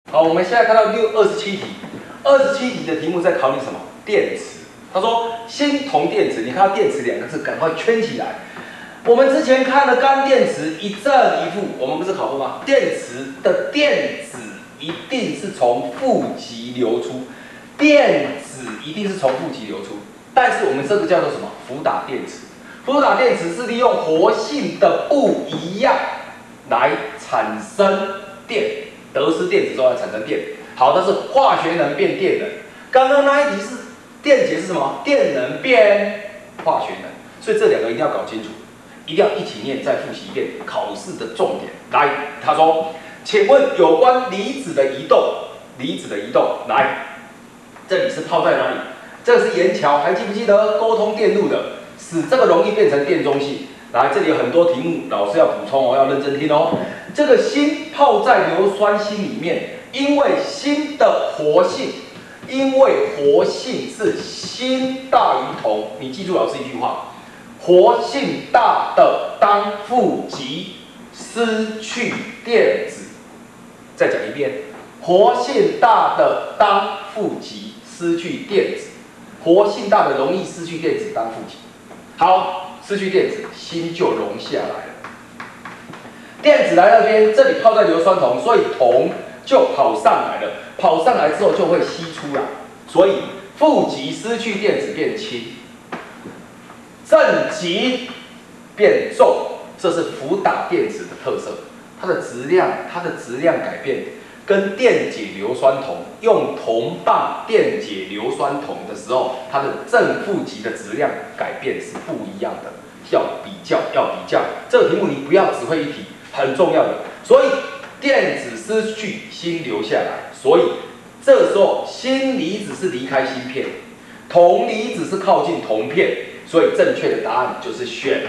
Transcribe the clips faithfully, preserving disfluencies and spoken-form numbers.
好，我们现在看到六二十七题，二十七题的题目在考你什么？电池。他说锌铜电池，你看到电池两个字，赶快圈起来。我们之前看了干电池一正一负，我们不是考过吗？电池的电子一定是从负极流出，电子一定是从负极流出。但是我们这个叫做什么？伏打电池。伏打电池是利用活性的不一样来产生电，得失电子之后来产生电。好，它是化学能变电能。刚刚那一题是电解是什么？电能变化学能。所以这两个一定要搞清楚。一定要一起念，再复习一遍考试的重点。来，他说，请问有关离子的移动，离子的移动，来，这里是泡在哪里？这是盐桥，还记不记得沟通电路的，使这个容易变成电中性。来，这里有很多题目，老师要补充哦，要认真听哦。这个锌泡在硫酸锌里面，因为锌的活性，因为活性是锌大于铜，你记住老师一句话。活性大的当负极失去电子，再讲一遍，活性大的当负极失去电子，活性大的容易失去电子当负极。好，失去电子，锌就溶下来了。电子来那边，这里泡在硫酸铜，所以铜就跑上来了，跑上来之后就会析出来，所以负极失去电子变氢。正极变重，这是伏打电池的特色。它的质量，它的质量改变，跟电解硫酸铜用铜棒电解硫酸铜的时候，它的正负极的质量改变是不一样的。要比较，要比较。这个题目你不要只会一题，很重要的。所以电子失去，锌留下来。所以这时候锌离子是离开锌片，铜离子是靠近铜片。所以正确的答案就是选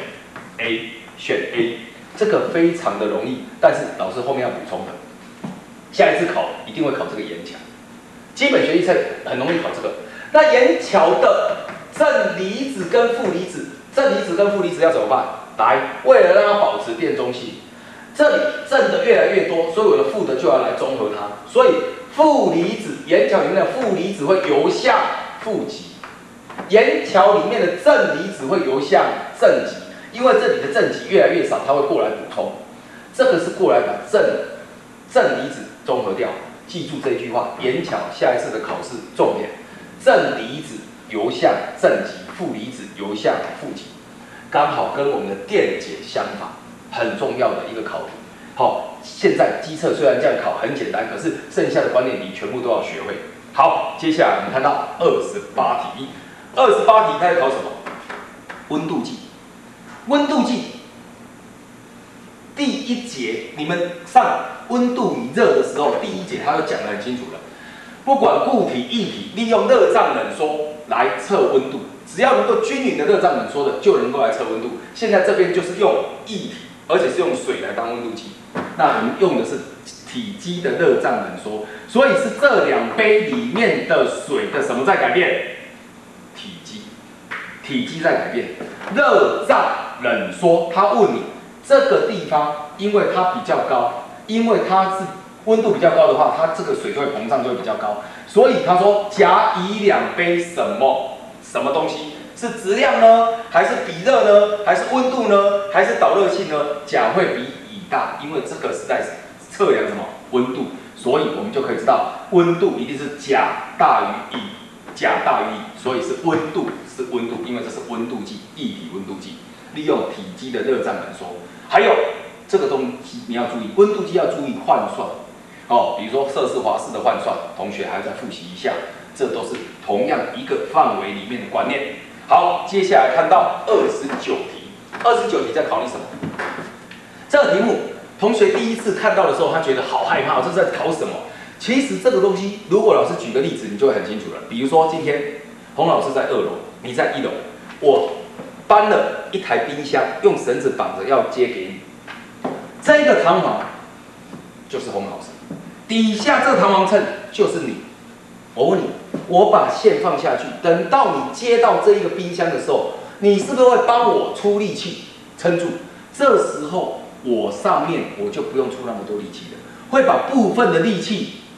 A， 选 A， 这个非常的容易，但是老师后面要补充的，下一次考一定会考这个盐桥，基本学习测很容易考这个。那盐桥的正离子跟负离子，正离子跟负离子要怎么办？来，为了让它保持电中性，这里正的越来越多，所以我的负的就要来中和它，所以负离子，盐桥里面的负离子会游向负极。盐桥里面的正离子会游向正极，因为这里的正极越来越少，它会过来补充。这个是过来把正正离子中和掉。记住这句话，盐桥下一次的考试重点：正离子游向正极，负离子游向负极，刚好跟我们的电解相反，很重要的一个考题。好，现在基测虽然这样考很简单，可是剩下的观念你全部都要学会。好，接下来我们看到二十八题。二十八题，它在考什么？温度计。温度计第一节，你们上温度与热的时候，第一节它就讲得很清楚了。不管固体、液体，利用热胀冷缩来测温度，只要能够均匀的热胀冷缩的，就能够来测温度。现在这边就是用液体，而且是用水来当温度计。那我们用的是体积的热胀冷缩，所以是这两杯里面的水的什么在改变？体积，体积在改变，热胀冷缩。他问你这个地方，因为它比较高，因为它是温度比较高的话，它这个水就会膨胀，就会比较高。所以他说甲乙两杯什么什么东西，是质量呢，还是比热呢，还是温度呢，还是导热性呢？甲会比乙大，因为这个是在测量什么温度，所以我们就可以知道温度一定是甲大于乙。甲大于乙，所以是温度是温度，因为这是温度计，液体温度计，利用体积的热胀冷缩。还有这个东西你要注意，温度计要注意换算哦，比如说摄氏华氏的换算，同学还要再复习一下，这都是同样一个范围里面的观念。好，接下来看到二十九题，二十九题在考你什么？这个题目，同学第一次看到的时候，他觉得好害怕，这是在考什么？其实这个东西，如果老师举个例子，你就会很清楚了。比如说今天洪老师在二楼，你在一楼，我搬了一台冰箱，用绳子绑着要接给你。这个弹簧就是洪老师，底下这个弹簧秤就是你。我问你，我把线放下去，等到你接到这一个冰箱的时候，你是不是会帮我出力气撑住？这时候我上面我就不用出那么多力气了，会把部分的力气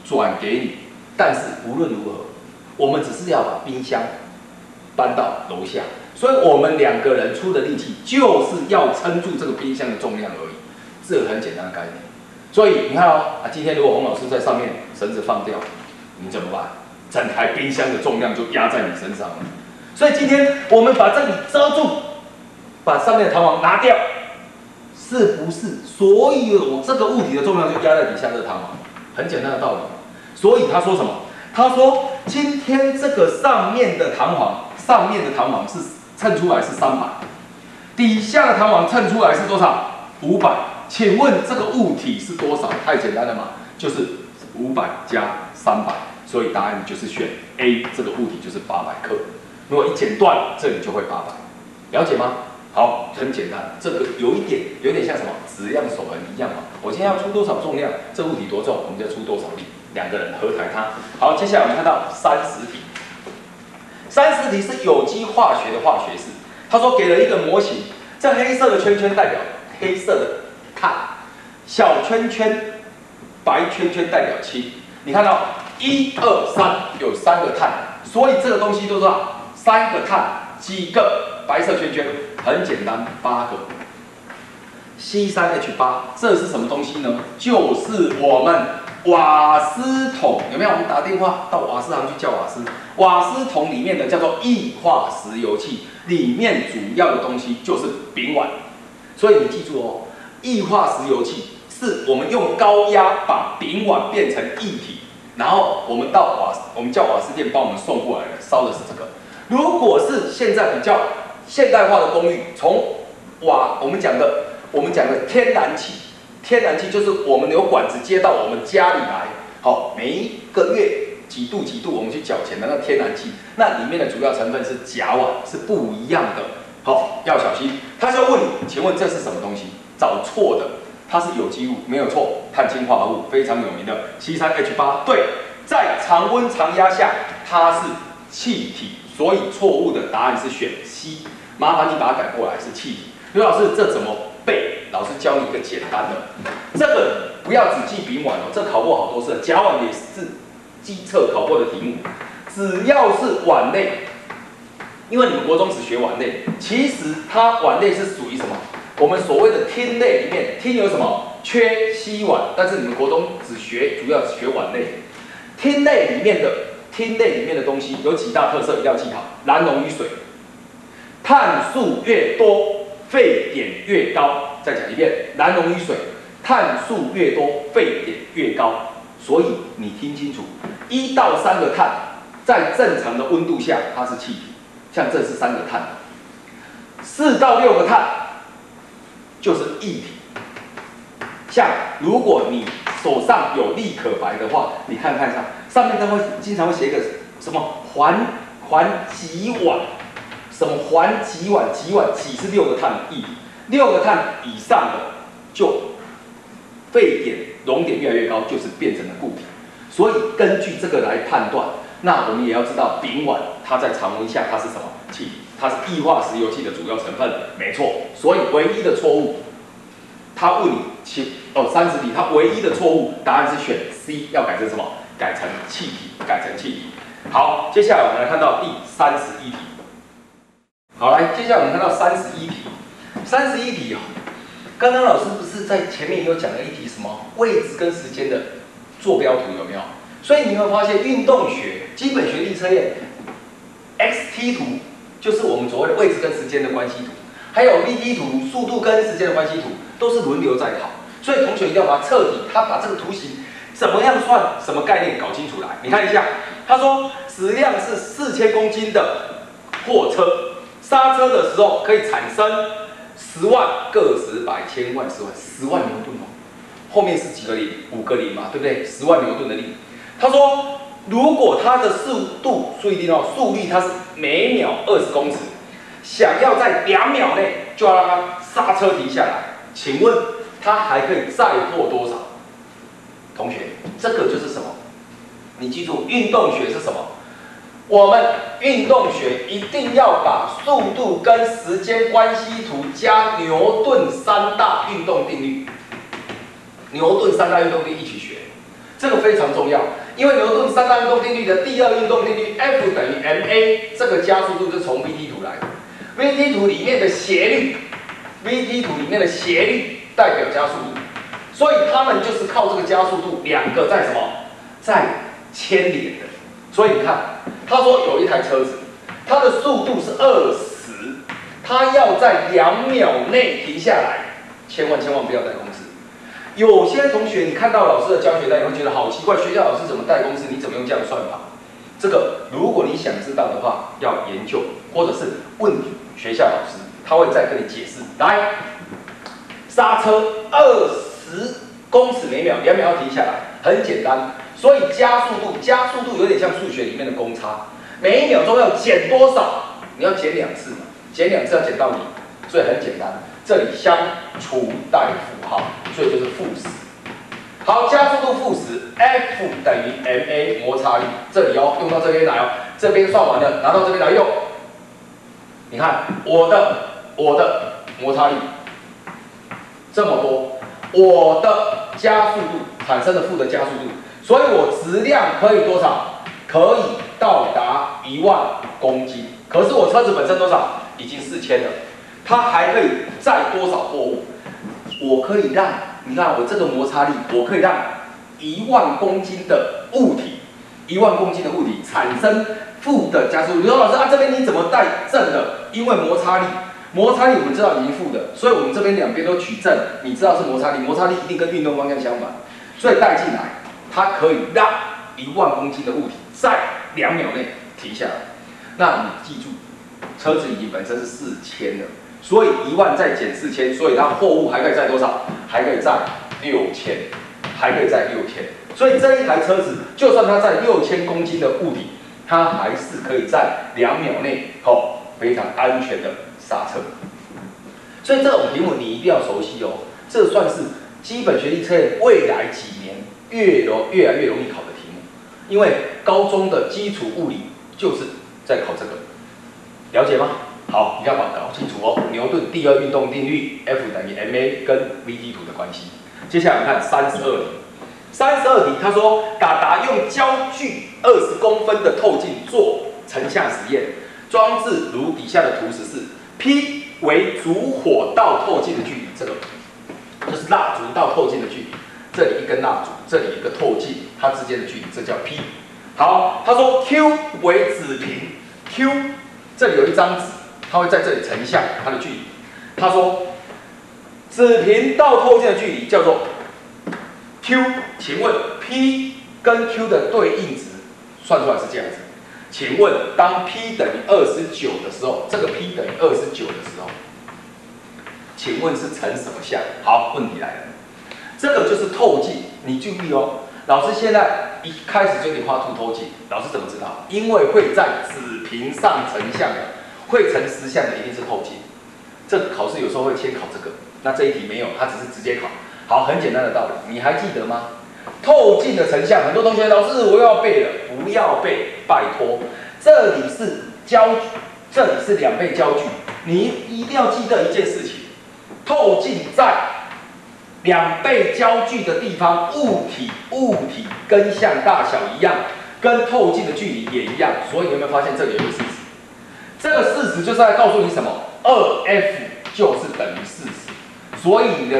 转给你。但是无论如何，我们只是要把冰箱搬到楼下，所以我们两个人出的力气就是要撑住这个冰箱的重量而已，这个很简单的概念。所以你看哦，啊，今天如果洪老师在上面绳子放掉，你怎么办？整台冰箱的重量就压在你身上了。所以今天我们把这里遮住，把上面的弹簧拿掉，是不是所有这个物体的重量就压在底下这个弹簧？很简单的道理。所以他说什么？他说今天这个上面的弹簧，上面的弹簧是称出来是三百，底下的弹簧称出来是多少？五百。请问这个物体是多少？太简单了嘛，就是五百加三百，所以答案就是选 A， 这个物体就是八百克。如果一剪断，这里就会八百，了解吗？好，很简单，这个有一点有点像什么质量守恒一样嘛。我今天要出多少重量，这物体多重，我们就出多少力，两个人合抬它。好，接下来我们看到三十题，三十题是有机化学的化学式。他说给了一个模型，这黑色的圈圈代表黑色的碳，小圈圈、白圈圈代表氢。你看到一二三有三个碳，所以这个东西都是三个碳，几个白色圈圈？很简单，八个。C 三 H 八，这是什么东西呢？就是我们瓦斯桶，有没有？我们打电话到瓦斯行去叫瓦斯，瓦斯桶里面的叫做液化石油气，里面主要的东西就是丙烷。所以你记住哦，液化石油气是我们用高压把丙烷变成液体，然后我们到瓦，我们叫瓦斯店帮我们送过来的，烧的是这个。如果是现在比较现代化的公寓，从瓦我们讲的我们讲的天然气，天然气就是我们有管子接到我们家里来，好，每一个月几度几度我们去缴钱的那天然气，那里面的主要成分是甲烷，是不一样的，好，要小心。他就问你，请问这是什么东西？找错的，它是有机物，没有错，碳氢化合物非常有名的 C 三 H 八，对，在常温常压下它是气体。所以错误的答案是选 C， 麻烦你把它改过来是气体。刘老师，这怎么背？老师教你一个简单的，这个不要只记丙烷哦，这考过好多次，甲烷也是基测考过的题目。只要是烷类，因为你们国中只学烷类，其实它烷类是属于什么？我们所谓的烃类里面，烃有什么？缺烯烷，但是你们国中只学主要只学烷类，烃类里面的。烃类里面的东西有几大特色，一定要记好：燃溶于水，碳数越多，沸点越高。再讲一遍，燃溶于水，碳数越多，沸点越高。所以你听清楚，一到三个碳在正常的温度下它是气体，像这是三个碳；四到六个碳就是液体。像如果你手上有立可白的话，你看看上。上面它会经常会写一个什么环环己烷，什么环己烷，己烷己是六个碳的液体，六个碳以上的就沸点熔点越来越高，就是变成了固体。所以根据这个来判断，那我们也要知道丙烷它在常温下它是什么气体，它是液化石油气的主要成分，没错。所以唯一的错误，他问你其哦三十题，他唯一的错误答案是选 C， 要改成什么？改成气体，改成气体。好，接下来我们来看到第三十一题。好，来，接下来我们看到三十一题。三十一题哦，刚刚老师不是在前面有讲了一题什么位置跟时间的坐标图有没有？所以你会发现运动学基本学历测验 X T 图就是我们所谓的位置跟时间的关系图，还有 V T 图速度跟时间的关系图都是轮流在考，所以同学一定要把它彻底，他把这个图形。怎么样算？什么概念？搞清楚来。你看一下，他说质量是四千公斤的货车，刹车的时候可以产生十万个十百千万十万十万牛顿哦。后面是几个零？五个零嘛，对不对？十万牛顿的力。他说，如果它的速度，注意听哦，速率它是每秒二十公尺，想要在两秒内就要让它刹车停下来，请问它还可以载货多少？同学，这个就是什么？你记住，运动学是什么？我们运动学一定要把速度跟时间关系图加牛顿三大运动定律，牛顿三大运动定律一起学。 这个非常重要，因为牛顿三大运动定律的第二运动定律 F 等于 ma， 这个加速度就从 vt 图来的。vt 图里面的斜率 ，vt 图里面的斜率代表加速度，所以它们就是靠这个加速度两个在什么，在牵连的。所以你看，他说有一台车子，它的速度是二十，它要在两秒内停下来，千万千万不要带公式。有些同学，你看到老师的教学单，你会觉得好奇怪，学校老师怎么带公式？你怎么用这样的算法？这个，如果你想知道的话，要研究，或者是问学校老师，他会再跟你解释。来，刹车二十公尺每秒，两秒要停下来，很简单。所以加速度，加速度有点像数学里面的公差，每一秒钟要减多少？你要减两次嘛，减两次要减到零，所以很简单。这里相除代负号，所以就是负十。好，加速度负十 ，F 等于 ma 摩擦力。这里哦，用到这边来哦，这边算完了，拿到这边来用。你看我的我的摩擦力这么多，我的加速度产生的负的加速度，所以我质量可以多少？可以到达一万公斤。可是我车子本身多少？已经四千了。它还可以载多少货物？我可以让，你看我这个摩擦力，我可以让一万公斤的物体，一万公斤的物体产生负的加速度。你说老师啊，这边你怎么带正的？因为摩擦力，摩擦力我们知道已经负的，所以我们这边两边都取正。你知道是摩擦力，摩擦力一定跟运动方向相反，所以带进来，它可以让一万公斤的物体在两秒内停下来。那你记住，车子已经本身是四千了。所以一万再减四千，所以它货物还可以载多少？还可以载六千，还可以载六千。所以这一台车子，就算它载六千公斤的物体，它还是可以在两秒内哦非常安全的刹车。所以这种题目你一定要熟悉哦，这算是基本学历测验未来几年越容越来越容易考的题目，因为高中的基础物理就是在考这个，了解吗？好，你要把它搞清楚哦。牛顿第二运动定律 F 等于 ma 跟 vt 图的关系。接下来我们看三十二题。三十二题，他说达达用焦距二十公分的透镜做成像实验，装置如底下的图示是 P 为烛火到透镜的距离，这个就是蜡烛到透镜的距离。这里一根蜡烛，这里一个透镜，它之间的距离，这叫 P。好，他说 Q 为子平 ，Q 这里有一张纸。它会在这里成像它的距离。他说，子平到透镜的距离叫做 Q。请问 P 跟 Q 的对应值算出来是这样子。请问当 P 等于二十九的时候，这个 P 等于二十九的时候，请问是成什么像？好，问题来了，这个就是透镜。你注意哦，老师现在一开始就给你画凸透镜，老师怎么知道？因为会在子平上成像的。会成实像的一定是透镜，这个考试有时候会先考这个，那这一题没有，它只是直接考。好，很简单的道理，你还记得吗？透镜的成像，很多同学老师我又要背了，不要背，拜托，这里是焦，这里是两倍焦距，你一定要记得一件事情，透镜在两倍焦距的地方，物体物体跟像大小一样，跟透镜的距离也一样，所以你有没有发现这里有一个事实？这个事实就是在告诉你什么？二 F 就是等于四十，所以你的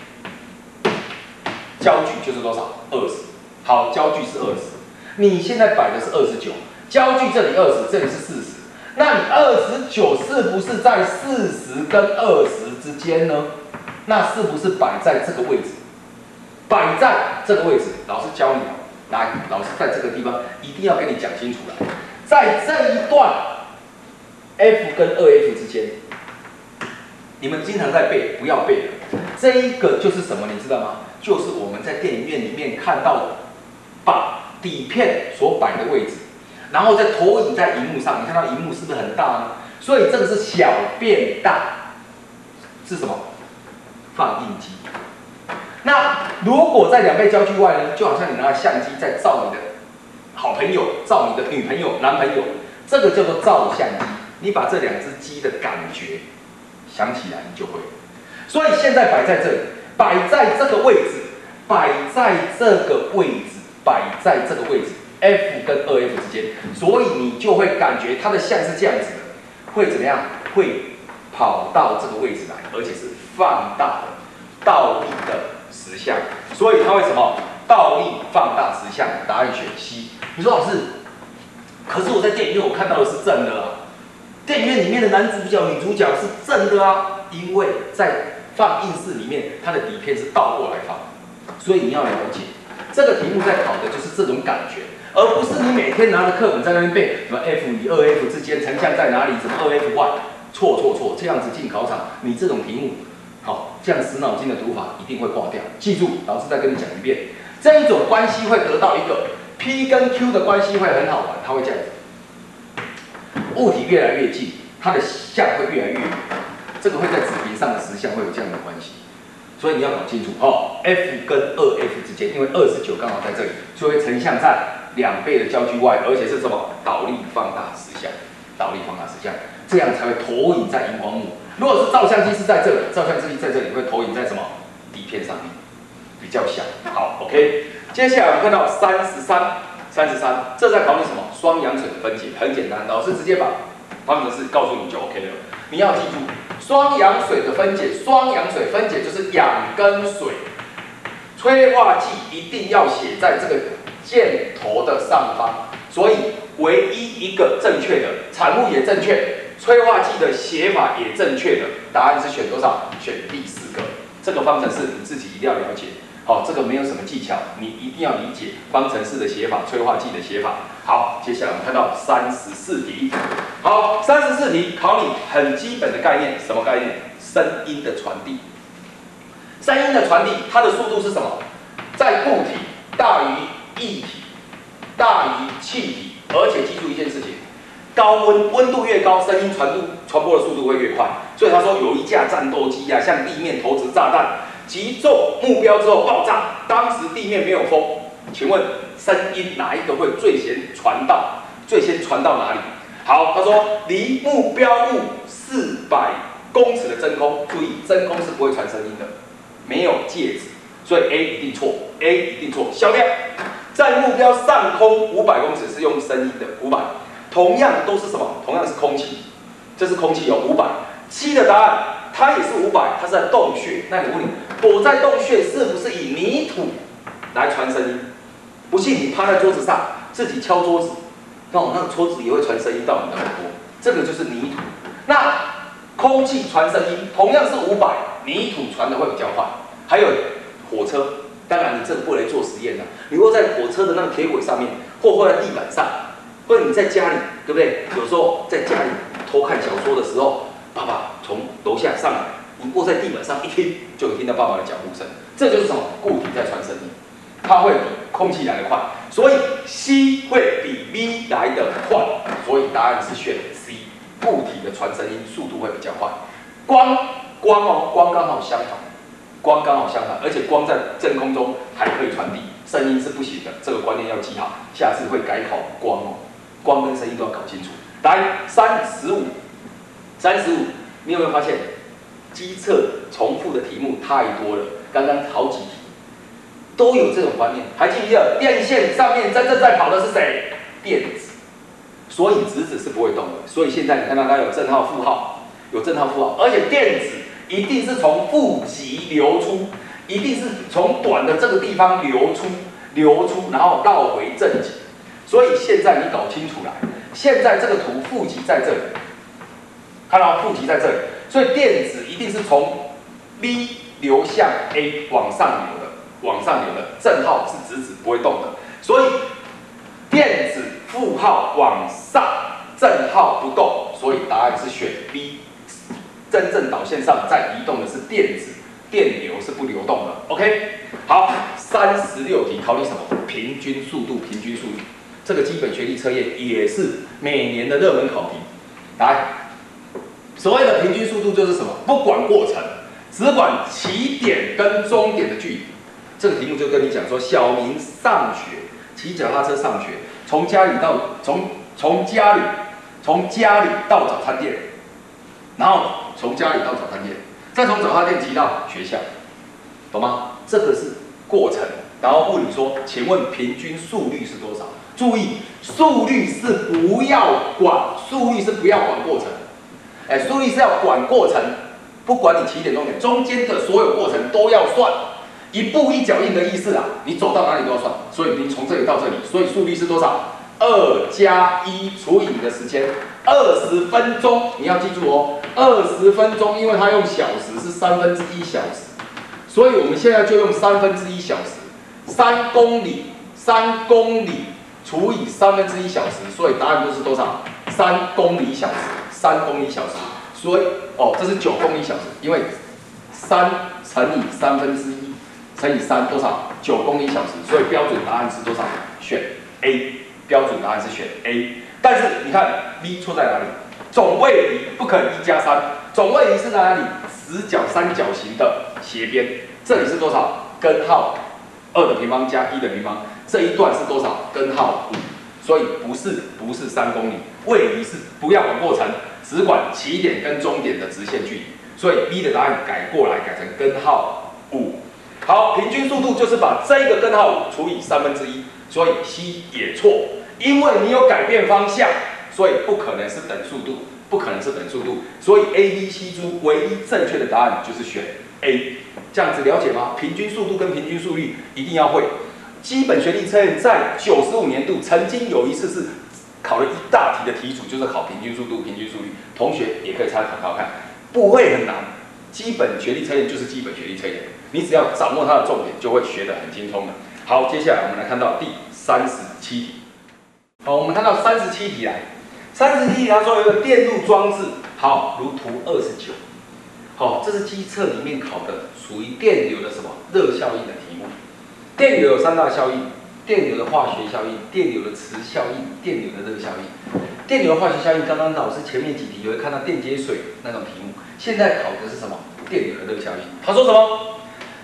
焦距就是多少？二十。好，焦距是二十，你现在摆的是二十九，焦距这里二十，这里是四十，那你二十九是不是在四十跟二十之间呢？那是不是摆在这个位置？摆在这个位置，老师教你哦，来，老师在这个地方一定要跟你讲清楚了，在这一段。F 跟二 F 之间，你们经常在背，不要背了。这一个就是什么，你知道吗？就是我们在电影院里面看到的，把底片所摆的位置，然后再投影在荧幕上。你看到荧幕是不是很大呢？所以这个是小变大，是什么？放映机。那如果在两倍焦距外呢，就好像你拿相机在照你的好朋友、照你的女朋友、男朋友，这个叫做照相机。你把这两只鸡的感觉想起来，你就会。所以现在摆在这里，摆在这个位置，摆在这个位置， 摆在这个位置 F 跟二 F 之间，所以你就会感觉它的像是这样子的，会怎么样？会跑到这个位置来，而且是放大的倒立的实像，所以它会什么？倒立放大实像，答案选 C。你说老师，可是我在电影院我看到的是正的啊，电影院里面的男主角、女主角是正的啊，因为在放映室里面，它的底片是倒过来放，所以你要了解，这个题目在考的就是这种感觉，而不是你每天拿着课本在那边背什么 F 与二 F 之间成像在哪里，什么二 F Y， 错错错，这样子进考场，你这种题目，好，这样死脑筋的读法一定会挂掉。记住，老师再跟你讲一遍，这一种关系会得到一个 P 跟 Q 的关系会很好玩，它会这样子，物体越来越近，它的像会越来越远。这个会在纸屏上的实像会有这样的关系，所以你要搞清楚哦。F 跟二 F 之间，因为二十九刚好在这里，所以会成像在两倍的焦距外，而且是什么？倒立放大实像，倒立放大实像，这样才会投影在荧光幕。如果是照相机是在这里，照相机在这里会投影在什么？底片上面，比较小。好 ，OK。接下来我们看到三十三，三十三，这在考你什么？双氧水的分解，很简单，老师直接把方程式告诉你就 OK 了。你要记住。双氧水的分解，双氧水分解就是氧跟水，催化剂一定要写在这个箭头的上方，所以唯一一个正确的，产物也正确，催化剂的写法也正确的，答案是选多少？选第四个。这个方程式你自己一定要了解，好，这个没有什么技巧，你一定要理解方程式的写法，催化剂的写法。好，接下来我们看到三十四题。好，三十四题考你很基本的概念，什么概念？声音的传递。声音的传递，它的速度是什么？在固体大于液体，大于气体，而且记住一件事情：高温，温度越高，声音传度传播的速度会越快。所以他说有一架战斗机啊，向地面投掷炸弹，击中目标之后爆炸，当时地面没有风，请问声音哪一个会最先传到？最先传到哪里？好，他说离目标物四百公尺的真空，注意真空是不会传声音的，没有介质，所以 A 一定错 ，A 一定错。小亮在目标上空五百公尺是用声音的五百，同样都是什么？同样是空气，这是空气有五百。七的答案它也是五百，它是在洞穴。那你问你，躲在洞穴是不是以泥土来传声音？不信你趴在桌子上自己敲桌子。哦，那个桌子也会传声音到你的耳朵，这个就是泥土。那空气传声音同样是五百，泥土传的会比较快。还有火车，当然你这个不能做实验了。你如果在火车的那个铁轨上面，或或在地板上，或者你在家里，对不对？有时候在家里偷看小说的时候，爸爸从楼下上来，你卧在地板上一听，就能听到爸爸的脚步声。这就是什么？固体在传声音，它会比空气来得快。所以 C 会比 B 来得快，所以答案是选 C。固体的传声音速度会比较快。光光哦，光刚好相反，光刚好相反，而且光在真空中还可以传递，声音是不行的。这个观念要记好，下次会改考光哦，光跟声音都要搞清楚。来，三十五，三十五，你有没有发现机测重复的题目太多了？刚刚好几题。都有这种观念，还记不记得电线上面真正在跑的是谁？电子，所以质子是不会动的。所以现在你看到它有正号、负号，有正号、负号，而且电子一定是从负极流出，一定是从短的这个地方流出，流出，然后绕回正极。所以现在你搞清楚来，现在这个图负极在这里，看到负极在这里，所以电子一定是从 B 流向 A 往上流的。往上流的正号是质子不会动的，所以电子负号往上，正号不动，所以答案是选 B。真正导线上在移动的是电子，电流是不流动的。OK， 好，三十六题考你什么？平均速度，平均速度，这个基本学历测验也是每年的热门考题。来，所谓的平均速度就是什么？不管过程，只管起点跟终点的距离。这个题目就跟你讲说，小明上学，骑脚踏车上学，从家里到从从家里从家里到早餐店，然后从家里到早餐店，再从早餐店骑到学校，懂吗？这个是过程， 然后问你说，请问平均速率是多少？注意，速率是不要管，速率是不要管过程。哎，速率是要管过程，不管你起点终点中间的所有过程都要算，一步一脚印的意思啊，你走到哪里都要算。所以你从这里到这里，所以速率是多少？二加一除以你的时间，二十分钟。你要记住哦，二十分钟，因为它用小时是三分之一小时，所以我们现在就用三分之一小时。三公里，三公里除以三分之一小时，所以答案就是多少？三公里小时，三公里小时。所以哦，这是九公里小时，因为三乘以三分之一乘以三多少？九公里小时。所以标准答案是多少？选 A。标准答案是选 A。但是你看 B 错在哪里？总位离不可能一加三，总位离是在哪里？直角三角形的斜边，这里是多少？根号二的平方加一的平方，这一段是多少？根号五，所以不是不是三公里，位离是不要管过程，只管起点跟终点的直线距离，所以 B 的答案改过来改成根号五。好，平均速度就是把这个根号五除以三分之一，所以 C 也错，因为你有改变方向，所以不可能是等速度，不可能是等速度，所以 A、B、C 中唯一正确的答案就是选 A。这样子了解吗？平均速度跟平均速率一定要会。基本学历测验在九十五年度曾经有一次是考了一大题的题组，就是考平均速度、平均速率，同学也可以参考考看，不会很难。基本学历测验就是基本学历测验，你只要掌握它的重点，就会学得很精通的。好，接下来我们来看到第三十七题。好，我们看到三十七题来，三十七题它说有一个电路装置，好，如图二十九。好，这是基测里面考的，属于电流的什么热效应的题目。电流有三大效应：电流的化学效应、电流的磁效应、电流的热效应。电流的化学效应，刚刚老师前面几题有会看到电解水那种题目，现在考的是什么？电流的热效应。他说什么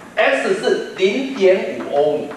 ？X 是零点五欧姆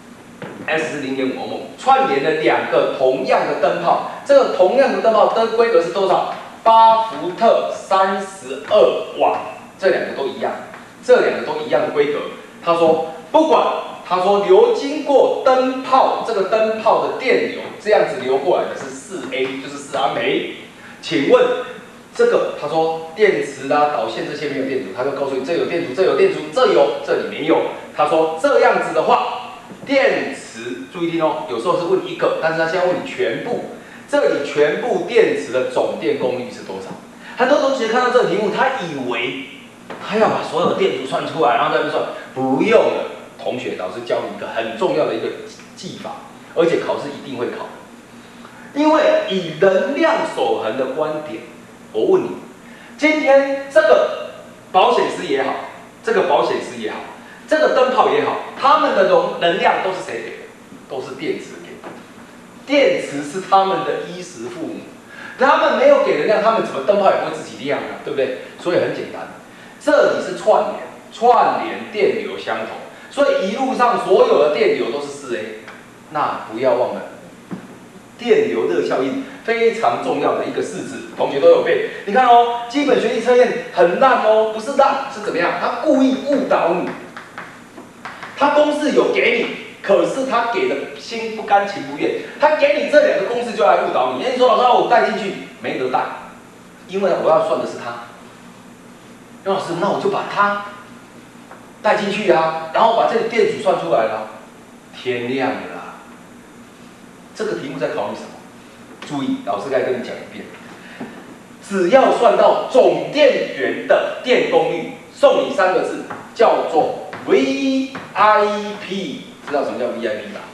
，X 是零点五欧姆，串联了两个同样的灯泡，这个同样的灯泡灯规格是多少？八伏特三十二瓦，这两个都一样，这两个都一样的规格。他说不管，他说流经过灯泡，这个灯泡的电流这样子流过来的是四 A， 就是四安培。请问这个他说电池啦、导线这些没有电阻，他就告诉你这有电阻，这有电阻，这有，这里没有。他说这样子的话，电池注意听哦，有时候是问一个，但是他现在问你全部。这里全部电池的总电功率是多少？很多同学看到这个题目，他以为他要把所有的电阻算出来，然后在那算，不用了。同学，老师教你一个很重要的一个技法，而且考试一定会考。因为以能量守恒的观点，我问你，今天这个保险丝也好，这个保险丝也好，这个灯泡也好，它们的容能量都是谁给的？都是电池给的。电池是他们的衣食父母，他们没有给能量，他们怎么灯泡也不会自己亮啊，对不对？所以很简单，这里是串联，串联电流相同，所以一路上所有的电流都是四 A。那不要忘了，电流热效应非常重要的一个式子，同学都有背。你看哦，基本学历测验很烂哦，不是烂是怎么样？他故意误导你，他公式有给你。可是他给的心不甘情不愿，他给你这两个公式就来误导你。哎，你说老师，我带进去没得带，因为我要算的是它。刘老师，那我就把它带进去啊，然后把这个电阻算出来了。天亮了啦！这个题目在考你什么？注意，老师该跟你讲一遍。只要算到总电源的电功率，送你三个字，叫做 V I P。知道什么叫 V I P 吧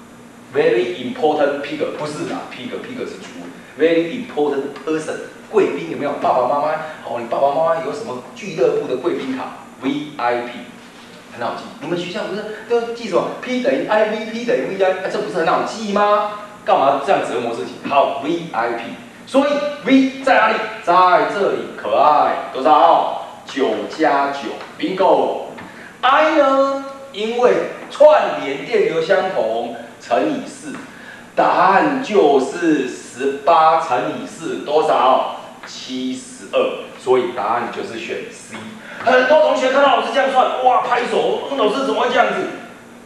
？Very important figure 不是啦 ，figure figure 是猪 ，Very important person 贵宾有没有？爸爸妈妈哦，你爸爸妈妈有什么俱乐部的贵宾卡 ？V I P 很好记。你们学校不是都记什么 P 等于 I V，P 等于 V I， 啊，这不是很好记吗？干嘛这样折磨自己？好 ，V I P， 所以 V 在哪里？在这里，可爱多少？九加九 ，bingo。I 呢？因为串联电流相同乘以四，答案就是十八乘以四多少？七十二，所以答案就是选 C。很多同学看到老师这样算，哇，拍手，老师怎么会这样子？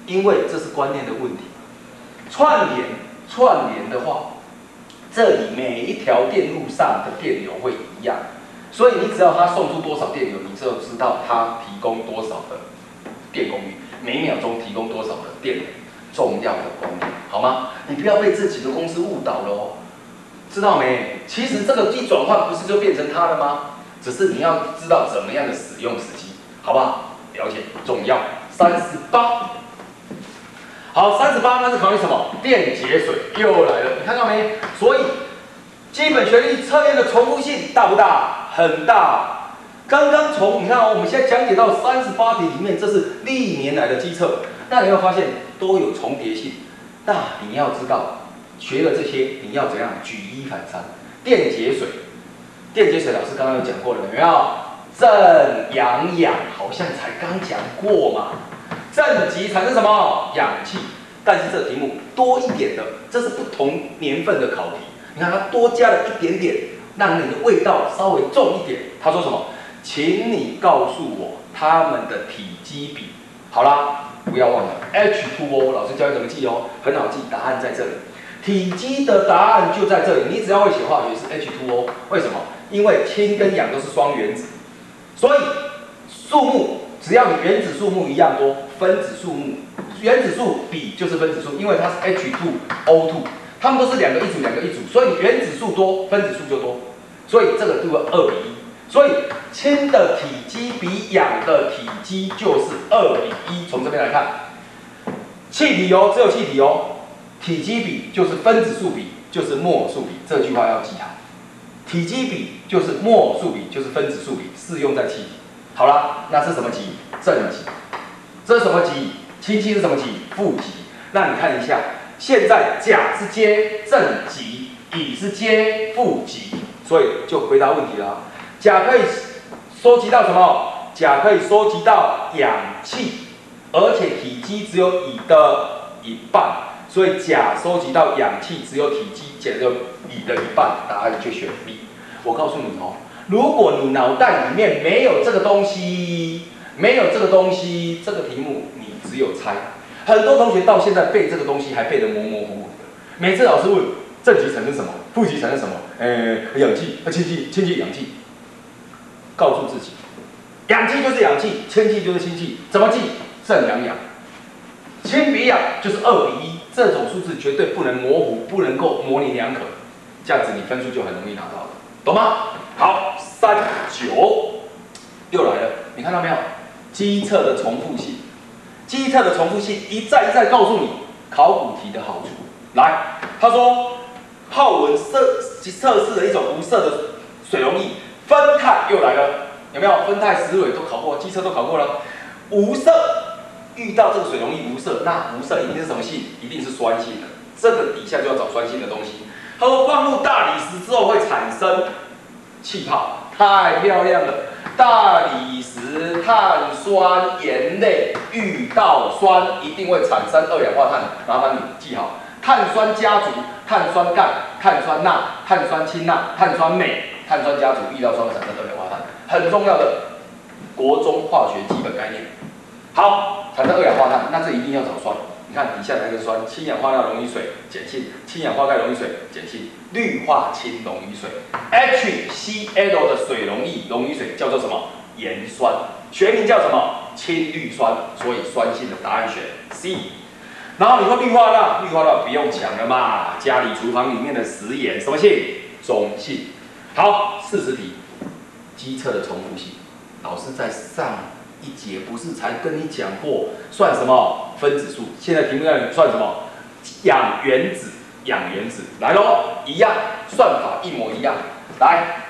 因为这是观念的问题。串联串联的话，这里每一条电路上的电流会一样，所以你只要它送出多少电流，你就知道它提供多少的电功率，每秒钟提供多少的电流，重要的观念，好吗？你不要被自己的公司误导了哦，知道没？其实这个一转换不是就变成它了吗？只是你要知道怎么样的使用时机，好不好？了解重要。三十八，好，三十八那是考虑什么？电解水又来了，你看到没？所以基本学历测验的重复性大不大？很大。刚刚从你看哦，我们现在讲解到三十八题里面，这是历年来的基测，那你会发现都有重叠性。那你要知道，学了这些，你要怎样举一反三？电解水，电解水老师刚刚有讲过了，有没有？正阳氧好像才刚讲过嘛。正极产生什么？氧气。但是这题目多一点的，这是不同年份的考题。你看它多加了一点点，让你的味道稍微重一点。他说什么？请你告诉我它们的体积比。好啦，不要忘了 H 二 O， 老师教你怎么记哦，很好记，答案在这里。体积的答案就在这里，你只要会写化学是 H 二 O， 为什么？因为氢跟氧都是双原子，所以数目只要你原子数目一样多，分子数目原子数比就是分子数，因为它是 H 二 O 二， 它们都是两个一组两个一组，所以你原子数多，分子数就多，所以这个就会二比一。所以氢的体积比氧的体积就是二比一。从这边来看，气体哦，只有气体哦，体积比就是分子数比，就是末数比，这句话要记好。体积比就是末数比，就是分子数比，适用在气体。好啦，那是什么极？正极。这是什么极？氢气是什么极？负极。那你看一下，现在钾是接正极，乙是接负极，所以就回答问题了。钾可以收集到什么？钾可以收集到氧气，而且体积只有乙的一半，所以钾收集到氧气只有体积只有乙的一半，答案就选 B。我告诉你哦，如果你脑袋里面没有这个东西，没有这个东西，这个题目你只有猜。很多同学到现在背这个东西还背得模模糊糊的，每次老师问正极产生什么，负极产生什么，呃，氧气，氢气，氢气，氧气。告诉自己，氧气就是氧气，氢气就是氢气，怎么记？正阳氧，氢比氧就是二比一，这种数字绝对不能模糊，不能够模棱两可，这样子你分数就很容易拿到了，懂吗？好，三九又来了，你看到没有？基测的重复性，基测的重复性一再一再告诉你考古题的好处。来，他说泡文测测试的一种无色的水溶液。酚酞又来了，有没有？酚酞、石蕊都考过，基测都考过了。无色遇到这个水溶液无色，那无色一定是什么性？一定是酸性的。这个底下就要找酸性的东西。他说放入大理石之后会产生气泡，太漂亮了。大理石、碳酸盐类遇到酸一定会产生二氧化碳，麻烦你记好。碳酸家族、碳酸钙、碳酸钠、碳酸氢钠、碳酸镁。碳酸家族遇到酸会产生二氧化碳，很重要的国中化学基本概念。好，产生二氧化碳，那这一定要找酸。你看底下哪个酸？氢氧化钠溶于水，碱性；氢氧化钙溶于水，碱性；氯化氢溶于水 ，H C L 的水溶液溶于水叫做什么？盐酸，学名叫什么？氢氯酸。所以酸性的答案选 C。然后你说氯化钠，氯化钠不用讲了嘛，家里厨房里面的食盐什么性？中性。好，四十题，基测的重复性，老师在上一节不是才跟你讲过，算什么分子数？现在题目要你算什么？氧原子，氧原子，来喽，一样，算法一模一样。来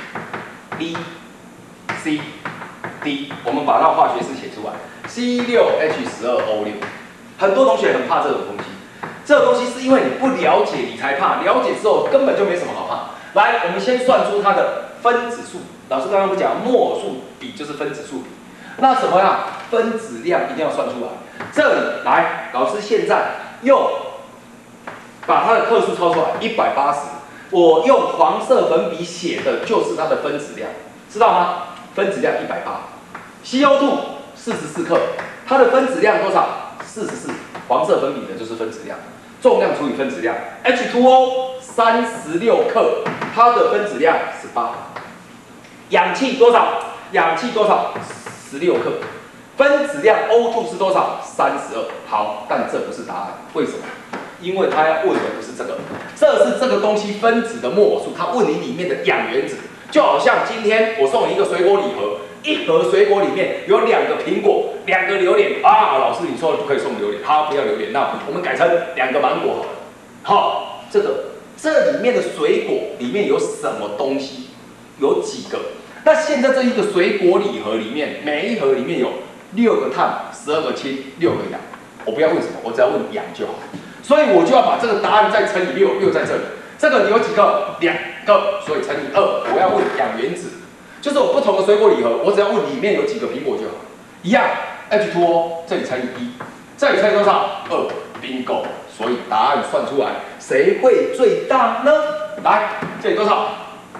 ，A、B、C、D， 我们把那化学式写出来 ，C 六 H 十二 O 六。很多同学很怕这种东西，这种东西是因为你不了解你才怕，了解之后根本就没什么好怕。来，我们先算出它的分子数。老师刚刚不讲，末数比就是分子数比。那什么呀？分子量一定要算出来。这里来，老师现在用把它的克数抄出来，一百八十。我用黄色粉笔写的就是它的分子量，知道吗？分子量一百八 ，C O 二 四十四克，它的分子量多少？ 四十四，黄色粉笔的就是分子量，重量除以分子量 ，H 二 O 三十六克，它的分子量十八，氧气多少？氧气多少？十六克，分子量 O 二 是多少？三十二。好，但这不是答案，为什么？因为他要问的不是这个，这是这个东西分子的末数，他问你里面的氧原子，就好像今天我送你一个水果礼盒，一盒水果里面有两个苹果，两个榴莲啊，老师你说了不可以送榴莲，他不要榴莲，那我们改成两个芒果好了。好，这个这里面的水果里面有什么东西？有几个？那现在这一个水果礼盒里面，每一盒里面有六个碳，十二个氢，六个氧。我不要问什么，我只要问氧就好。所以我就要把这个答案再乘以六，六在这里。这个有几个？两个，所以乘以二。我要问氧原子，就是我不同的水果礼盒，我只要问里面有几个苹果就好。一样 ，H 二 O 这里乘以一，这里乘以多少？二 ，bingo。所以答案算出来，谁会最大呢？来，这里多少？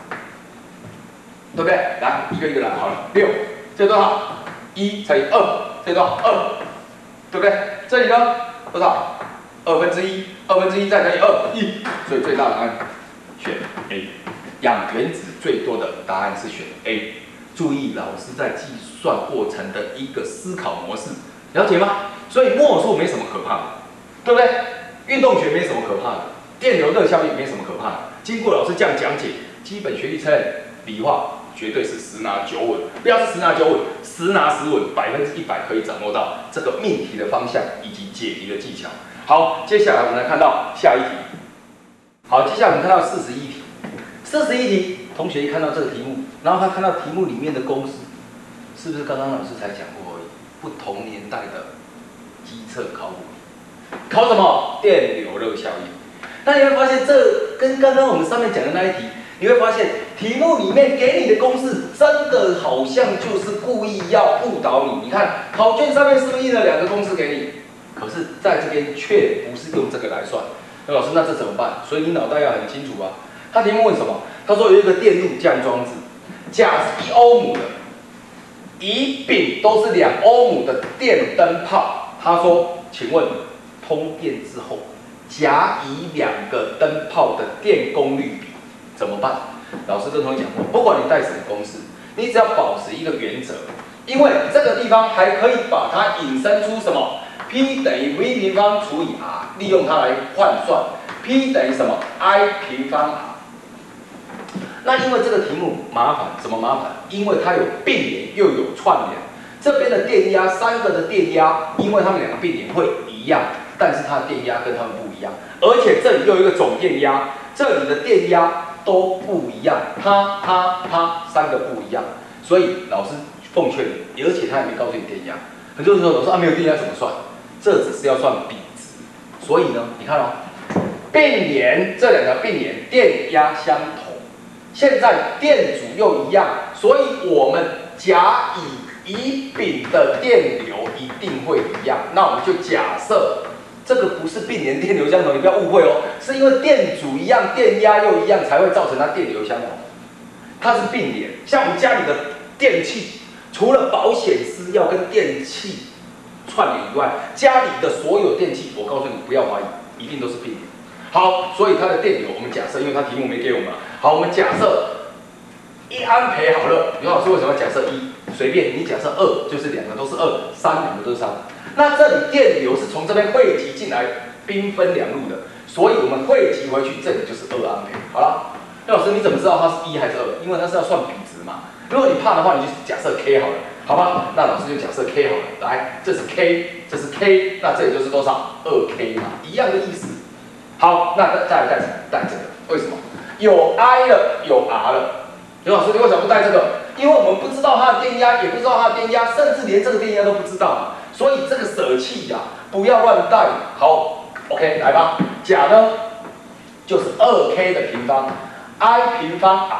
对不对？来，一个一个来好了。六，这里多少？一乘以二，这里多少？二，对不对？这里呢？多少？二分之一，二分之一再乘以二，一，所以最大答案选 A。氧原子最多的答案是选 A。注意老师在计算过程的一个思考模式，了解吗？所以末数没什么可怕的，对不对？运动学没什么可怕的，电流热效应没什么可怕的。经过老师这样讲解，基本学历测验理化绝对是十拿九稳，不要是十拿九稳，十拿十稳，百分之一百可以掌握到这个命题的方向以及解题的技巧。好，接下来我们来看到下一题。好，接下来我们看到四十一题。四十一题，同学一看到这个题目，然后他看到题目里面的公式，是不是刚刚老师才讲过而已？不同年代的基测考古题，考什么？电流热效应。那你会发现，这跟刚刚我们上面讲的那一题，你会发现题目里面给你的公式，真的好像就是故意要误导你。你看考卷上面是不是印了两个公式给你？可是在这边却不是用这个来算。那老师，那这怎么办？所以你脑袋要很清楚啊。他题目问什么？他说有一个电路降装置，甲是一欧姆的，乙丙都是两欧姆的电灯泡。他说，请问通电之后，甲乙两个灯泡的电功率比怎么办？老师跟同学讲过，不管你带什么公式，你只要保持一个原则，因为这个地方还可以把它引申出什么 ？P 等于 v 平方除以 r， 利用它来换算 ，P 等于什么 ？I 平方 r。那因为这个题目麻烦，怎么麻烦？因为它有并联又有串联，这边的电压，三个的电压，因为它们两个并联会一样，但是它的电压跟它们不一样，而且这里又有一个总电压，这里的电压都不一样，啪啪啪，三个不一样，所以老师奉劝你，而且他也没告诉你电压，很多人说老师啊没有电压怎么算？这只是要算比值，所以呢，你看哦，并联这两个并联电压相同。现在电阻又一样，所以我们甲乙乙丙的电流一定会一样。那我们就假设这个不是并联电流相同，你不要误会哦，是因为电阻一样，电压又一样，才会造成它电流相同。它是并联，像我们家里的电器，除了保险丝要跟电器串联以外，家里的所有电器，我告诉你不要怀疑，一定都是并联。好，所以它的电流，我们假设，因为它题目没给我们，好，我们假设一安培好了。刘老师为什么要假设一？随便，你假设二，就是两个都是二，三两个都是三。那这里电流是从这边汇集进来，兵分两路的，所以我们汇集回去，这里就是二安培。好了，刘老师你怎么知道它是一还是二？因为那是要算比值嘛。如果你怕的话，你就假设 K 好了，好吧？那老师就假设 K 好了，来，这是 K， 这是 K， 那这里就是多少？二 K 嘛，一样的意思。好，那再来带什么？带这个，为什么？有 I 了，有 R 了。刘老师，你为什么不带这个？因为我们不知道它的电压，也不知道它的电压，甚至连这个电压都不知道，所以这个舍弃呀，不要乱带。好 ，OK， 来吧。甲呢，就是二 K 的平方 ，I 平方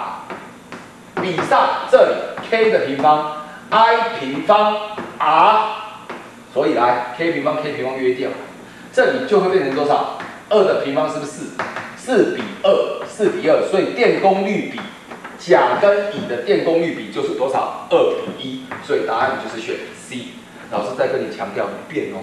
R， 比上这里 K 的平方 ，I 平方 R， 所以来 K 平方 K 平方约掉，这里就会变成多少？二的平方是不是四？四比二，四比二，所以电功率比甲跟乙的电功率比就是多少？二比一，所以答案就是选 C。老师再跟你强调一遍哦，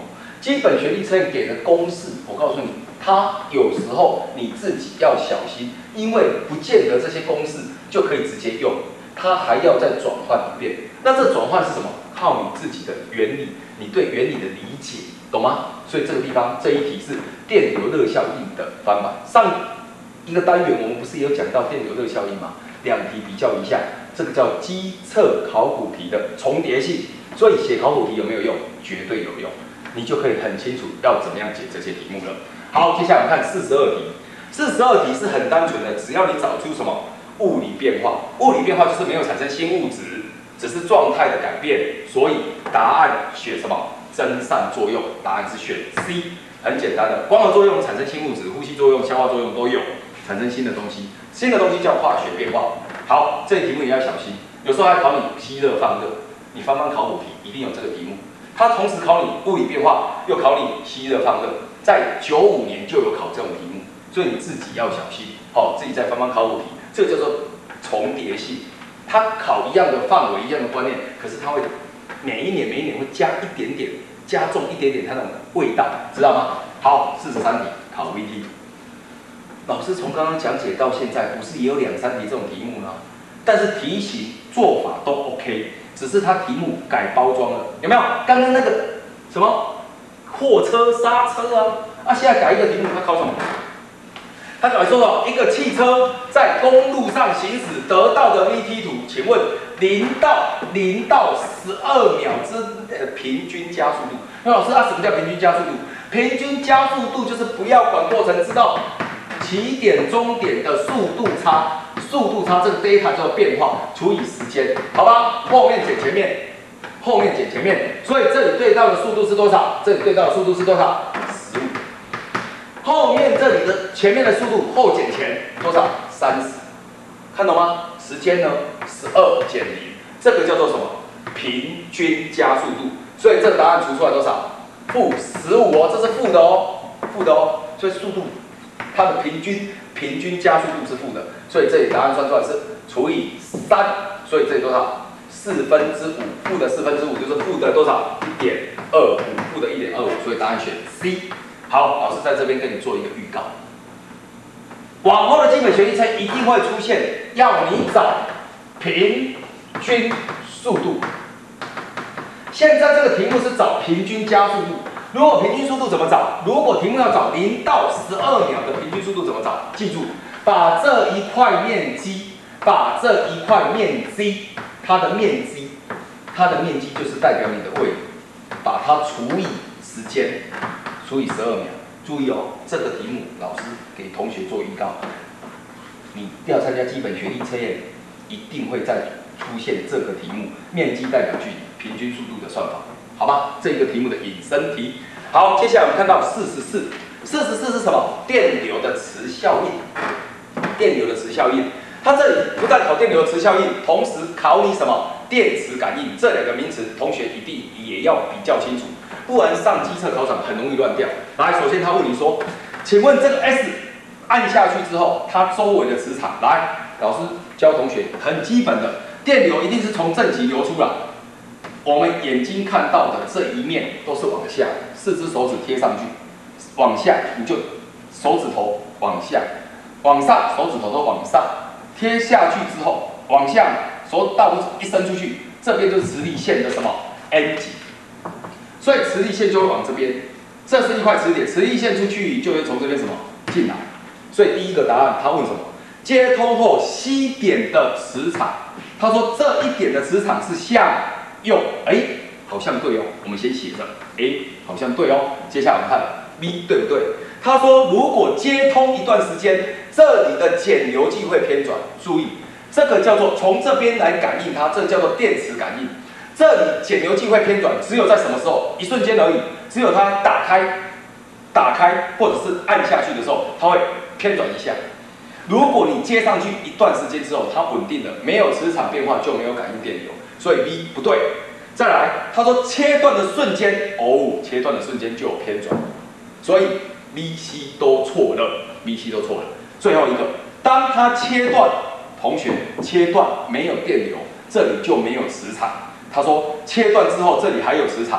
基本学历测验给的公式，我告诉你，它有时候你自己要小心，因为不见得这些公式就可以直接用，它还要再转换一遍。那这转换是什么？靠你自己的原理，你对原理的理解，懂吗？所以这个地方这一题是电流热效应的翻版。上一个单元我们不是也有讲到电流热效应吗？两题比较一下，这个叫基测考古题的重叠性，所以写考古题有没有用？绝对有用，你就可以很清楚要怎么样解这些题目了。好，接下来我们看四十二题。四十二题是很单纯的，只要你找出什么物理变化，物理变化就是没有产生新物质，只是状态的改变，所以答案选什么？蒸散作用，答案是选 C， 很简单的，光合作用产生新物质，呼吸作用、消化作用都有，产生新的东西，新的东西叫化学变化。好，这题目也要小心，有时候还考你吸热放热，你翻翻考古题一定有这个题目。它同时考你物理变化，又考你吸热放热，在九五年就有考这种题目，所以你自己要小心。好、哦，自己再翻翻考古题，这个叫做重叠性。它考一样的范围、一样的观念，可是它会每一年每一年会加一点点，加重一点点它那种味道，知道吗？好，四十三题考 V T。老师从刚刚讲解到现在，不是也有两三题这种题目吗？但是题型做法都 OK， 只是它题目改包装了，有没有？刚刚那个什么货车刹车啊，啊，现在改一个题目，它考什么？他搞说哦，一个汽车在公路上行驶得到的 V T 图，请问零到零到十二秒之的平均加速度？那老师，啊，什么叫平均加速度？平均加速度就是不要管过程，知道起点终点的速度差，速度差这个 data 叫做变化除以时间，好吧？后面减前面，后面减前面，所以这里对到的速度是多少？这里对到的速度是多少？十五。后面这里的前面的速度后减前多少？三十，看懂吗？时间呢？十二减零，这个叫做什么？平均加速度。所以这个答案除出来多少？负十五哦，这是负的哦，负的哦。所以速度它的平均平均加速度是负的，所以这里答案算出来是除以三，所以这里多少？四分之五，负的四分之五就是负的多少？一点二五，负的一点二五，所以答案选 C。好，老师在这边跟你做一个预告，往后的基本学历测一定会出现，要你找平均速度。现在这个题目是找平均加速度，如果平均速度怎么找？如果题目要找零到十二秒的平均速度怎么找？记住，把这一块面积，把这一块面积，它的面积，它的面积就是代表你的位，把它除以时间。除以十二秒，注意哦，这个题目老师给同学做预告，你要参加基本学历测验，一定会再出现这个题目，面积代表距离，平均速度的算法，好吧？这个题目的引申题。好，接下来我们看到四十四，四十四是什么？电流的磁效应，电流的磁效应，它这里不但考电流的磁效应，同时考你什么？电磁感应，这两个名词，同学一定也要比较清楚。不然上机测考场很容易乱掉。来，首先他问你说，请问这个 S 按下去之后，它周围的磁场，来，老师教同学很基本的，电流一定是从正极流出来。我们眼睛看到的这一面都是往下，四只手指贴上去，往下你就手指头往下，往上手指头都往上，贴下去之后往下，手大拇指一伸出去，这边就是磁力线的什么 N 极。所以磁力线就会往这边，这是一块磁铁，磁力线出去就会从这边什么进来。所以第一个答案他问什么？接通后 C 点的磁场，他说这一点的磁场是向右，哎，好像对哦。我们先写着，哎，好像对哦。接下来我们看 B 对不对？他说如果接通一段时间，这里的减流计会偏转，注意，这个叫做从这边来感应它，这叫做电磁感应。这里减流计会偏转，只有在什么时候？一瞬间而已。只有它打开、打开或者是按下去的时候，它会偏转一下。如果你接上去一段时间之后，它稳定了，没有磁场变化，就没有感应电流。所以 B 不对。再来，他说切断的瞬间，哦，切断的瞬间就有偏转，所以 B、C 都错了 ，B、C 都错了。最后一个，当它切断，同学切断没有电流，这里就没有磁场。他说切断之后，这里还有磁场，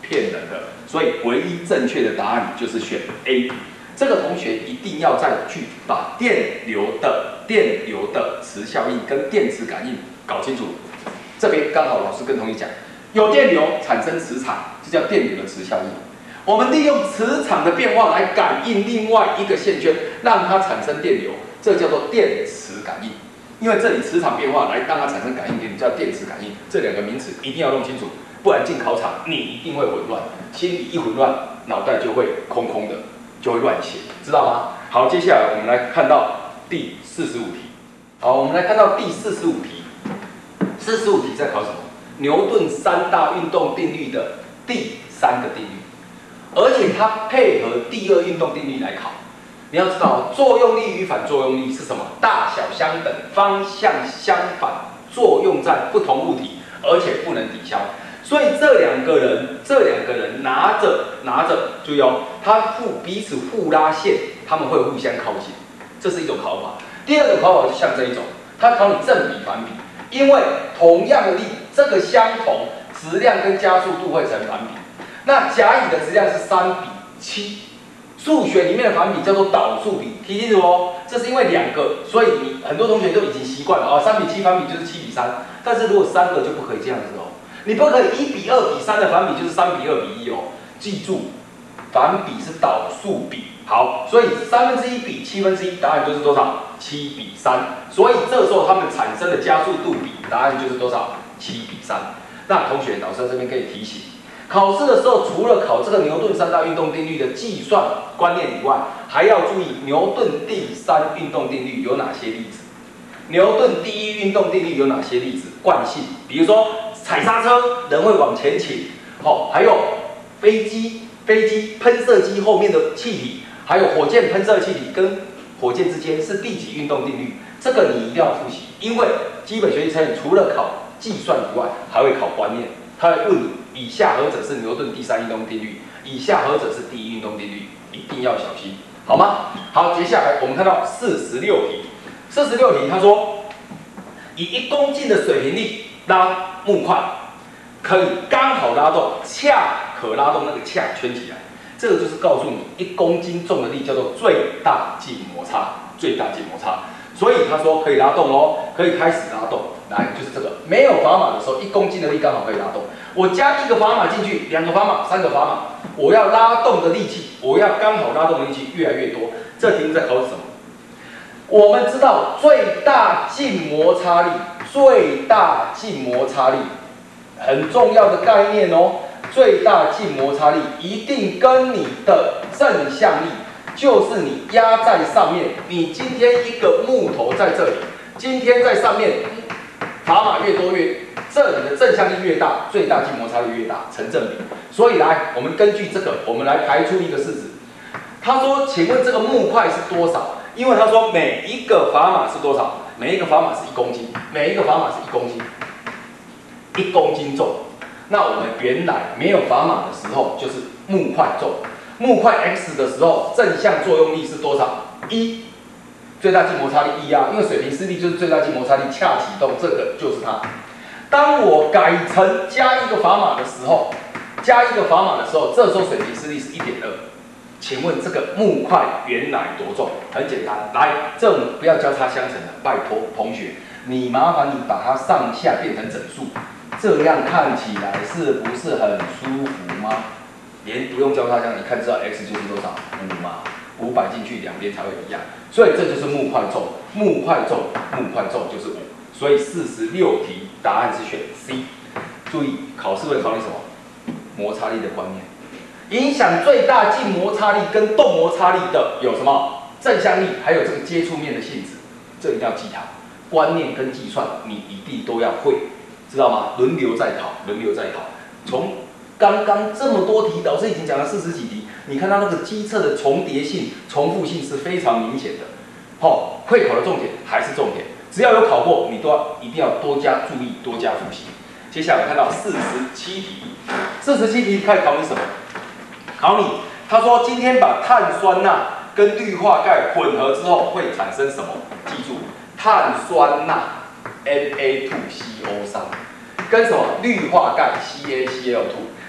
骗人的。所以唯一正确的答案就是选 A。这个同学一定要再去把电流的电流的磁效应跟电磁感应搞清楚。这边刚好老师跟同学讲，有电流产生磁场，这叫电流的磁效应。我们利用磁场的变化来感应另外一个线圈，让它产生电流，这叫做电磁感应。因为这里磁场变化来让它产生感应点，叫电磁感应。这两个名词一定要弄清楚，不然进考场你一定会混乱，心里一混乱，脑袋就会空空的，就会乱写，知道吗？好，接下来我们来看到第四十五题。好，我们来看到第四十五题。四十五题在考什么？牛顿三大运动定律的第三个定律，而且它配合第二运动定律来考。你要知道，作用力与反作用力是什么？大小相等，方向相反，作用在不同物体，而且不能抵消。所以这两个人，这两个人拿着拿着，注意哦，他互彼此互拉线，他们会互相靠近，这是一种考法。第二种考法就像这一种，他考你正比反比，因为同样的力，这个相同质量跟加速度会成反比。那甲乙的质量是三比七。数学里面的反比叫做导数比，听清楚哦。这是因为两个，所以你很多同学都已经习惯了哦。三比七反比就是七比三，但是如果三个就不可以这样子哦。你不可以一比二比三的反比就是三比二比一哦。记住，反比是导数比。好，所以三分之一比七分之一，答案就是多少？七比三。所以这时候它们产生的加速度比，答案就是多少？七比三。那同学，老师在这边可以提醒。考试的时候，除了考这个牛顿三大运动定律的计算观念以外，还要注意牛顿第三运动定律有哪些例子？牛顿第一运动定律有哪些例子？惯性，比如说踩刹车，人会往前倾，好，还有飞机飞机喷射机后面的气体，还有火箭喷射气体跟火箭之间是第几运动定律？这个你一定要复习，因为基本学习测验除了考计算以外，还会考观念，他会问你。以下何者是牛顿第三运动定律？以下何者是第一运动定律？一定要小心，好吗？好，接下来我们看到四十六题。四十六题，他说，以一公斤的水平力拉木块，可以刚好拉动，恰可拉动那个恰圈起来。这个就是告诉你，一公斤重的力叫做最大静摩擦，最大静摩擦。所以他说可以拉动哦，可以开始拉动。来，就是这个，没有砝码的时候，一公斤的力刚好可以拉动。我加一个砝码进去，两个砝码，三个砝码，我要拉动的力气，我要刚好拉动的力气越来越多。这题目在考什么？我们知道最大静摩擦力，最大静摩擦力很重要的概念哦。最大静摩擦力一定跟你的正向力，就是你压在上面。你今天一个木头在这里，今天在上面。砝码越多越，这里的正向力越大，最大静摩擦力越大，成正比。所以来，我们根据这个，我们来排出一个式子。他说，请问这个木块是多少？因为他说每一个砝码是多少？每一个砝码是一公斤，每一个砝码是一公斤，一公斤重。那我们原来没有砝码的时候，就是木块重。木块 x 的时候，正向作用力是多少？一。最大静摩擦力一啊，因为水平施力就是最大静摩擦力恰启动，这个就是它。当我改成加一个砝码的时候，加一个砝码的时候，这时候水平施力是 一点二。请问这个木块原来多重？很简单，来，这种不要交叉相乘的，拜托同学，你麻烦你把它上下变成整数，这样看起来是不是很舒服吗？连不用交叉相乘，你看知道 x 就是多少？五嘛。五摆进去，两边才会一样，所以这就是木块重，木块重，木块重就是五，所以四十六题答案是选 C。注意，考试会考你什么？摩擦力的观念，影响最大静摩擦力跟动摩擦力的有什么？正向力，还有这个接触面的性质，这一定要记它。观念跟计算你一定都要会，知道吗？轮流在考，轮流在考，从刚刚这么多题，老师已经讲了四十几题。你看它那个机测的重叠性、重复性是非常明显的。好、哦，会考的重点还是重点，只要有考过，你都要一定要多加注意、多加复习。接下来看到四十七题，四十七题开始考你什么？考你，他说今天把碳酸钠跟氯化钙混合之后会产生什么？记住，碳酸钠 N A 二 C O 三跟什么？氯化钙 C A C L 二。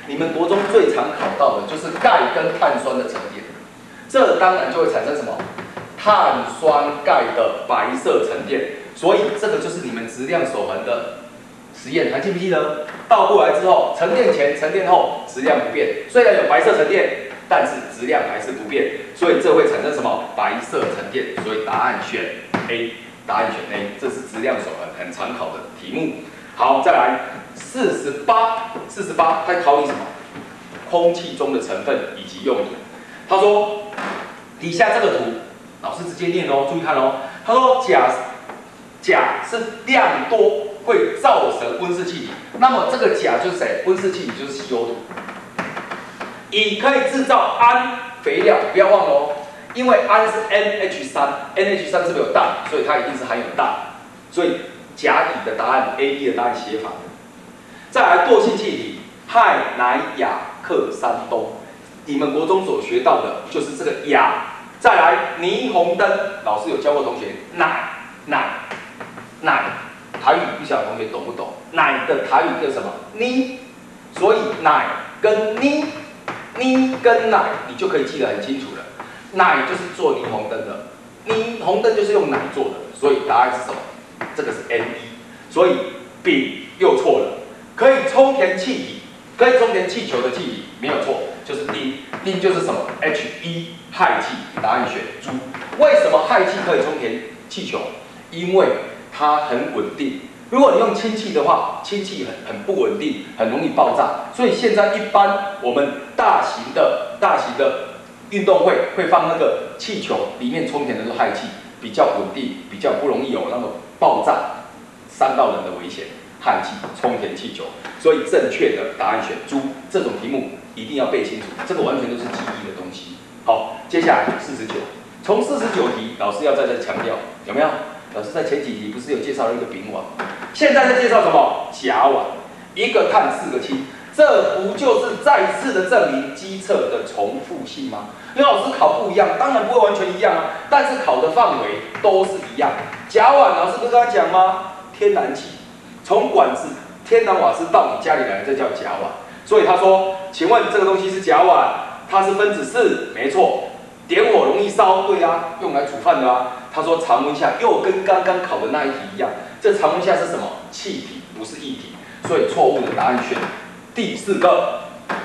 你们国中最常考到的就是钙跟碳酸的沉淀，这当然就会产生什么？碳酸钙的白色沉淀。所以这个就是你们质量守恒的实验，还记不记得？倒过来之后，沉淀前、沉淀后质量不变，虽然有白色沉淀，但是质量还是不变，所以这会产生什么？白色沉淀。所以答案选 A， 答案选 A， 这是质量守恒很常考的题目。好，再来四十八，四十八，它考你什么？空气中的成分以及用途。他说，底下这个图，老师直接念哦，注意看哦。他说钾，钾是量多会造成温室气体，那么这个钾就是谁？温室气体就是 C O 二。乙可以制造氨肥料，不要忘了哦，因为氨是 N H 三 ，N H 三是不是有氮？所以它一定是含有氮，所以甲乙的答案 A、B 的答案写反。再来惰性气体氦氖氩氪三氡，你们国中所学到的就是这个氩。再来霓虹灯，老师有教过同学，氖氖氖，台语不晓得同学懂不懂？氖的台语叫什么？呢，所以氖跟呢，呢跟氖你就可以记得很清楚了。氖就是做霓虹灯的，霓虹灯就是用氖做的，所以答案是什么？这个是 N 一，所以丙又错了。可以充填气体，可以充填气球的气体没有错，就是丁，丁就是什么 H 一 氦气，答案选猪。为什么氦气可以充填气球？因为它很稳定。如果你用氢气的话，氢气很很不稳定，很容易爆炸。所以现在一般我们大型的大型的运动会会放那个气球，里面充填的是氦气，比较稳定，比较不容易有那么爆炸、伤到人的危险。氦气充填气球，所以正确的答案选猪。这种题目一定要背清楚，这个完全都是记忆的东西。好，接下来四十九，从四十九题，老师要再再强调，有没有？老师在前几题不是有介绍了一个丙烷，现在在介绍什么？甲烷，一个碳四个氢，这不就是再次的证明基测的重复性吗？因为老师考不一样，当然不会完全一样啊，但是考的范围都是一样。甲烷，老师不是跟他讲吗？天然气。从管子天然瓦斯到你家里来，这叫甲烷。所以他说，请问这个东西是甲烷，它是分子式，没错。点火容易烧，对啊，用来煮饭的啊。他说常温下又跟刚刚考的那一题一样，这常温下是什么？气体，不是液体。所以错误的答案选第四个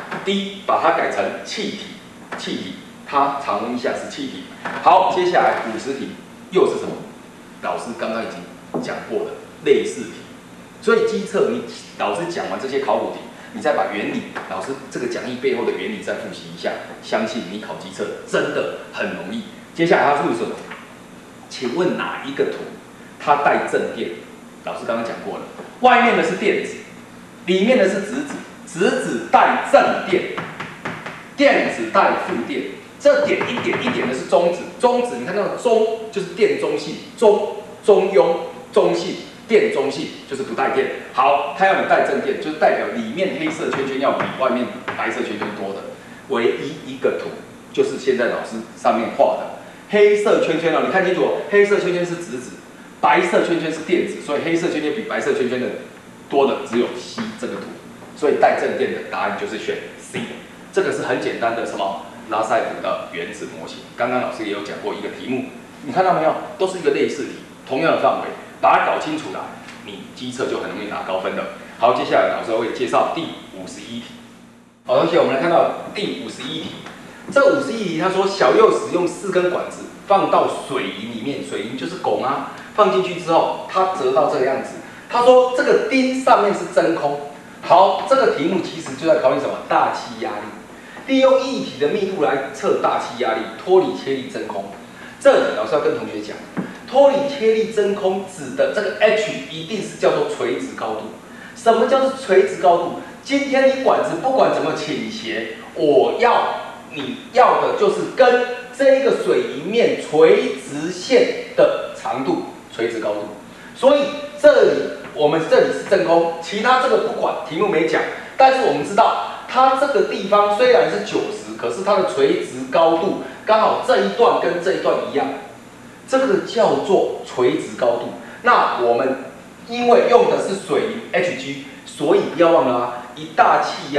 D， 把它改成气体，气体，它常温下是气体。好，接下来五十题又是什么？老师刚刚已经讲过的类似题。所以基测你老师讲完这些考古题，你再把原理，老师这个讲义背后的原理再复习一下，相信你考基测真的很容易。接下来他问什么？请问哪一个图它带正电？老师刚刚讲过了，外面的是电子，里面的是质子，质子带正电，电子带负电。这点一点一点的是中子，中子你看那个中就是电中性，中中庸中性。电中性就是不带电，好，它要你带正电，就是代表里面黑色圈圈要比外面白色圈圈多的。唯一一个图就是现在老师上面画的黑色圈圈哦，你看清楚哦，黑色圈圈是质子，白色圈圈是电子，所以黑色圈圈比白色圈圈的多的只有 C 这个图，所以带正电的答案就是选 C。这个是很简单的什么拉塞普的原子模型，刚刚老师也有讲过一个题目，你看到没有？都是一个类似题，同样的范围。把它搞清楚了，你基测就很容易拿高分的。好，接下来老师会介绍第五十一题。好，同学，我们来看到第五十一题。这五十一题，他说小右使用四根管子放到水银里面，水银就是汞啊，放进去之后，它折到这个样子。他说这个钉上面是真空。好，这个题目其实就在考你什么？大气压力。利用液体的密度来测大气压力，脱离切力真空。这里老师要跟同学讲。脱离切力真空指的这个 H 一定是叫做垂直高度。什么叫做垂直高度？今天你管子不管怎么倾斜，我要你要的就是跟这一个水银面垂直线的长度，垂直高度。所以这里我们这里是真空，其他这个不管，题目没讲。但是我们知道，它这个地方虽然是九十，可是它的垂直高度刚好这一段跟这一段一样。这个叫做垂直高度。那我们因为用的是水银 Hg， 所以不要忘了啊，一大气压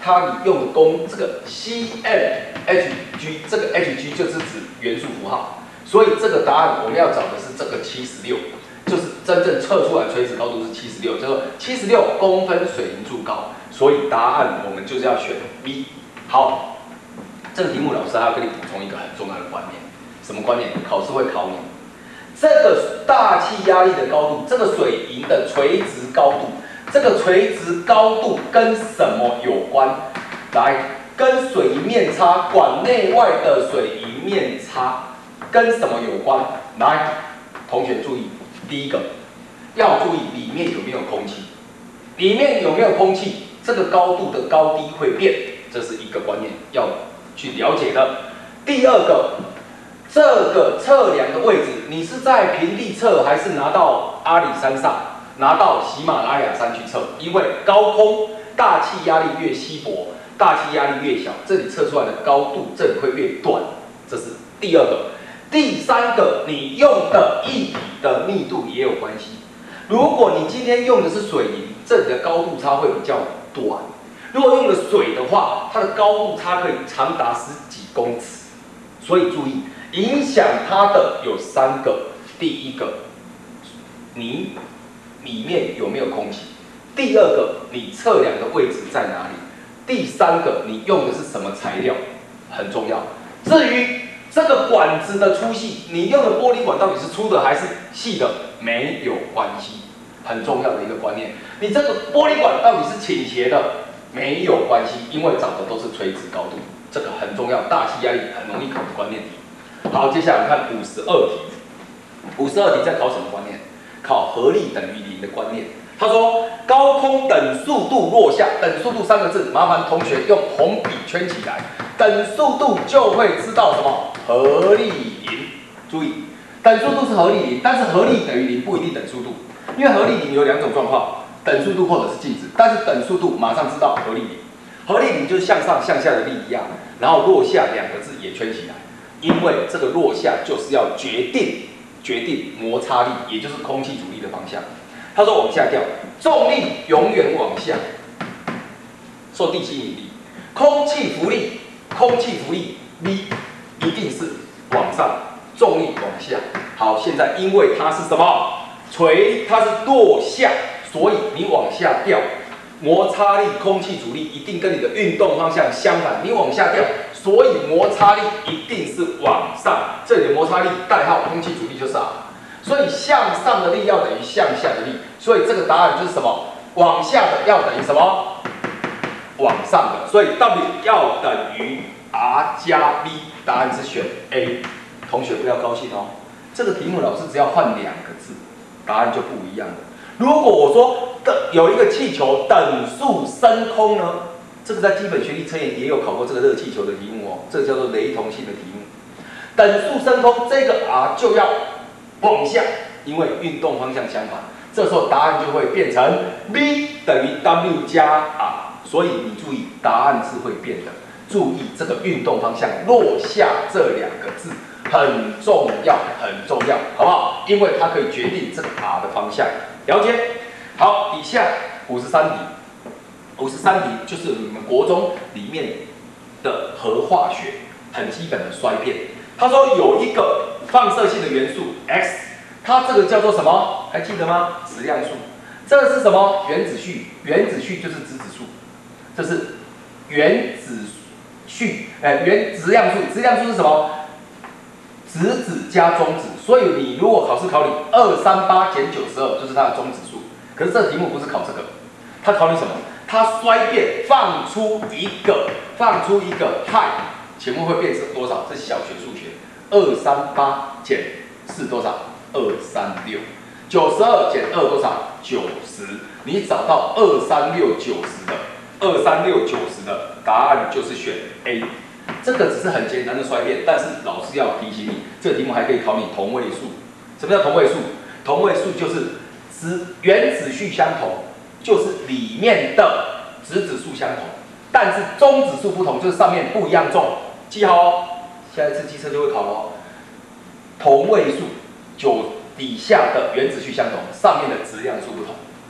它你用的功这个 C M H G， 这个 H G 就是指元素符号，所以这个答案我们要找的是这个七十六，就是真正测出来垂直高度是七十六，叫做七十六公分水银柱高，所以答案我们就是要选 B。好，这个题目老师还要跟你补充一个很重要的观念，什么观念？考试会考你。这个大气压力的高度，这个水银的垂直高度，这个垂直高度跟什么有关？来，跟水银面差，管内外的水银面差跟什么有关？来，同学注意，第一个要注意里面有没有空气，里面有没有空气，这个高度的高低会变，这是一个观念要去了解的。第二个。这个测量的位置，你是在平地测，还是拿到阿里山上，拿到喜马拉雅山去测？因为高空大气压力越稀薄，大气压力越小，这里测出来的高度这里会越短，这是第二个。第三个，你用的液体的密度也有关系。如果你今天用的是水银，这里的高度差会比较短；如果用的水的话，它的高度差可以长达十几公尺。所以注意。影响它的有三个，第一个，你里面有没有空气？第二个，你测量的位置在哪里？第三个，你用的是什么材料？很重要。至于这个管子的粗细，你用的玻璃管到底是粗的还是细的，没有关系，很重要的一个观念。你这个玻璃管到底是倾斜的，没有关系，因为找的都是垂直高度，这个很重要。大气压力很容易考的观念题。好，接下来我们看五十二题。五十二题在考什么观念？考合力等于零的观念。他说高空等速度落下，等速度三个字，麻烦同学用红笔圈起来。等速度就会知道什么？合力零。注意，等速度是合力零，但是合力等于零不一定等速度，因为合力零有两种状况，等速度或者是静止。但是等速度马上知道合力零，合力零就是向上向下的力一样，然后落下两个字也圈起来。因为这个落下就是要决定决定摩擦力，也就是空气阻力的方向。他说往下掉，重力永远往下，受地心引力；空气浮力，空气浮力 V 一定是往上，重力往下。好，现在因为它是什么垂，它是落下，所以你往下掉，摩擦力、空气阻力一定跟你的运动方向相反，你往下掉。所以摩擦力一定是往上，这里的摩擦力代号空气阻力就是 R， 所以向上的力要等于向下的力，所以这个答案就是什么？往下的要等于什么？往上的，所以 W 要等于 R 加 V， 答案是选 A。同学不要高兴哦，这个题目老师只要换两个字，答案就不一样了。如果我说的有一个气球等速升空呢？这个在基本学历测验也有考过这个热气球的题目哦，这个叫做雷同性的题目。等速升空，这个 R 就要往下，因为运动方向相反，这时候答案就会变成 V 等于 W 加 R， 所以你注意答案是会变的。注意这个运动方向落下这两个字很重要，很重要，好不好？因为它可以决定这个 R 的方向。了解？好，以下五十三题。五十三题就是你们国中里面的核化学很基本的衰变。他说有一个放射性的元素 X， 它这个叫做什么？还记得吗？质量数。这个是什么？原子序。原子序就是质子数，这是原子序。哎，原质量数，质量数是什么？质子加中子。所以你如果考试考你二三八减九十二，就是它的中子数。可是这个题目不是考这个，它考你什么？它衰变放出一个，放出一个氦，请问会变成多少？这是小学数学，二三八减四多少？二三六，九十二减二多少？九十。你找到二三六九十的，二三六九十的答案就是选 A。这个只是很简单的衰变，但是老师要提醒你，这个题目还可以考你同位素。什么叫同位素？同位素就是质原子序相同。就是里面的质子数相同，但是中子数不同，就是上面不一样重。记好哦，下一次机车就会考哦。同位素，九底下的原子序相同，上面的质量数不同。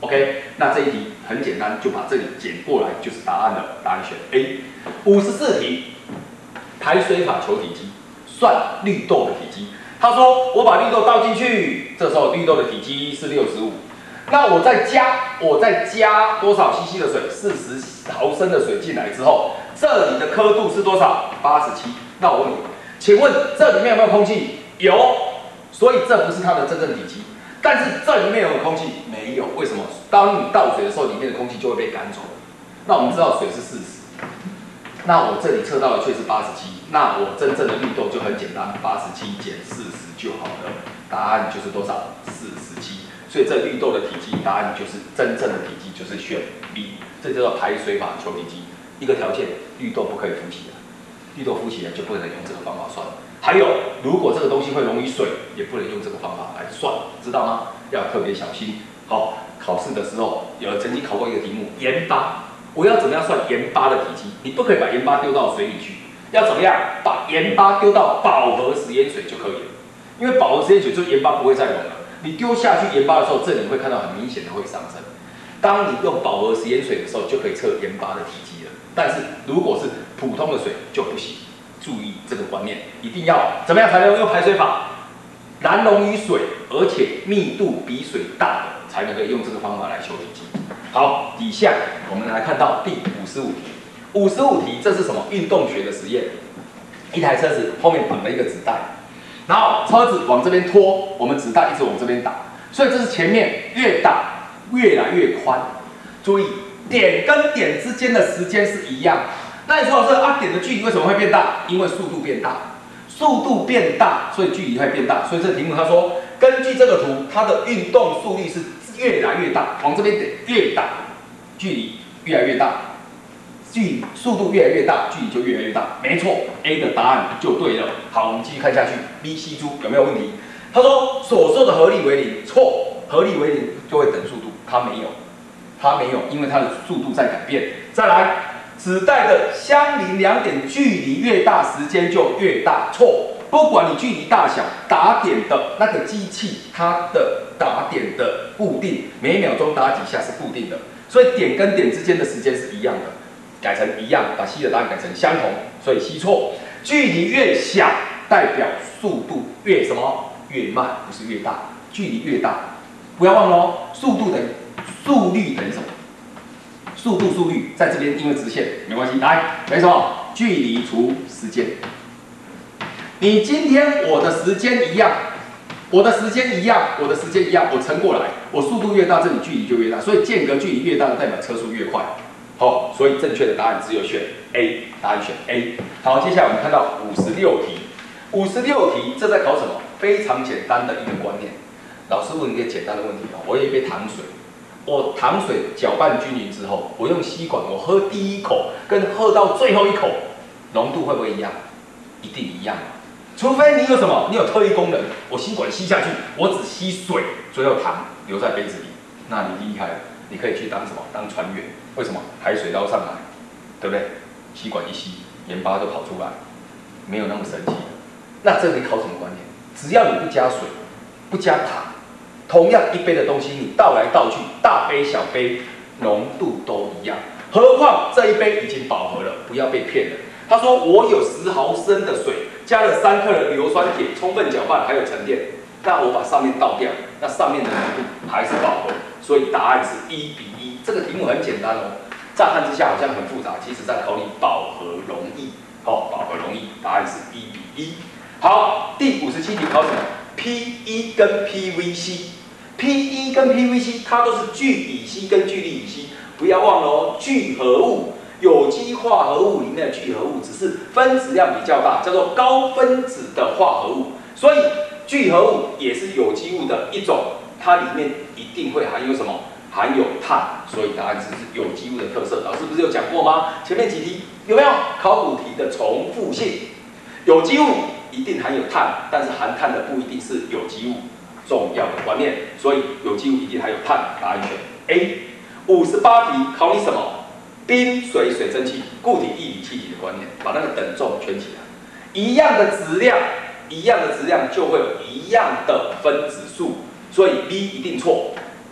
OK， 那这一题很简单，就把这里捡过来就是答案了，答案选 A。五十四题，排水法求体积，算绿豆的体积。他说我把绿豆倒进去，这时候绿豆的体积是六十五，那我再加我再加多少 C C 的水？四十毫升的水进来之后，这里的刻度是多少？八十七。那我问你，请问这里面有没有空气？有，所以这不是它的真正体积。但是这里面有没有空气？没有，为什么？当你倒水的时候，里面的空气就会被赶走。那我们知道水是四十，那我这里测到的却是八十七，那我真正的绿豆就很简单，八十七减四十就好了。答案就是多少？四十七。所以这绿豆的体积，答案就是真正的体积就是选 B， 这叫做排水法求体积。一个条件，绿豆不可以浮起来，绿豆浮起来就不能用这个方法算。还有，如果这个东西会溶于水，也不能用这个方法来算，知道吗？要特别小心。好，考试的时候，有曾经考过一个题目，盐巴，我要怎么样算盐巴的体积？你不可以把盐巴丢到水里去，要怎么样？把盐巴丢到饱和食盐水就可以了，因为饱和食盐水就是盐巴不会再溶了。你丢下去盐巴的时候，这里会看到很明显的会上升。当你用饱和食盐水的时候，就可以测盐巴的体积了。但是如果是普通的水就不行。注意这个观念，一定要怎么样才能用排水法？燃溶于水，而且密度比水大的，才能够用这个方法来求体积。好，底下我们来看到第五十五题。五十五题这是什么？运动学的实验。一台车子后面绑了一个纸袋，然后车子往这边拖，我们纸袋一直往这边打，所以这是前面越大越来越宽。注意，点跟点之间的时间是一样。那你说老师啊，点的距离为什么会变大？因为速度变大，速度变大，所以距离会变大。所以这个题目他说，根据这个图，它的运动速率是越来越大，往这边点越大，距离越来越大，距离速度越来越大，距离就越来越大。没错 ，A 的答案就对了。好，我们继续看下去 ，B、C、猪有没有问题？他说所说的合力为零，错，合力为零就会等速度，它没有，它没有，因为它的速度在改变。再来。纸袋的相邻两点距离越大，时间就越大。错，不管你距离大小，打点的那个机器它的打点的固定，每秒钟打几下是固定的，所以点跟点之间的时间是一样的。改成一样，把 C 的答案改成相同，所以 C 错。距离越小，代表速度越什么？越慢，不是越大。距离越大，不要忘了哦，速度等于速率等于什么？速度速率在这边，因为直线没关系。来，等于什么？距离除时间。你今天我的时间一样，我的时间一样，我的时间一样，我乘过来，我速度越大，这里距离就越大，所以间隔距离越大，代表车速越快。好，所以正确的答案只有选 A， 答案选 A。好，接下来我们看到五十六题。五十六题，这在考什么？非常简单的一个观念。老师问一个简单的问题哦，我有一杯糖水。我糖水搅拌均匀之后，我用吸管，我喝第一口跟喝到最后一口，浓度会不会一样？一定一样。除非你有什么，你有特异功能，我吸管吸下去，我只吸水，最后糖留在杯子里，那你厉害了，你可以去当什么？当船员。为什么？海水捞上来，对不对？吸管一吸，盐巴都跑出来，没有那么神奇。那这里考什么观念？只要你不加水，不加糖。同样一杯的东西，你倒来倒去，大杯小杯浓度都一样。何况这一杯已经饱和了，不要被骗了。他说我有十毫升的水，加了三克的硫酸铁，充分搅拌还有沉淀。那我把上面倒掉，那上面的浓度还是饱和，所以答案是一比一。这个题目很简单哦，乍看之下好像很复杂，其实在考你饱和容易。好，饱和容易，答案是一比一。好，第五十七题考什么 ？P 一 跟 P V C。P 一 跟 P V C 它都是聚乙烯跟聚氯乙烯，不要忘了哦，聚合物，有机化合物里面的聚合物只是分子量比较大，叫做高分子的化合物，所以聚合物也是有机物的一种，它里面一定会含有什么？含有碳，所以答案是有机物的特色。老师不是有讲过吗？前面几题有没有考古题的重复性？有机物一定含有碳，但是含碳的不一定是有机物。重要的观念，所以有机物一定还有碳，答案选 A。五十八题考你什么？冰水水蒸气、固体液体气体的观念，把那个等重圈起来。一样的质量，一样的质量就会有一样的分子数，所以 B 一定错。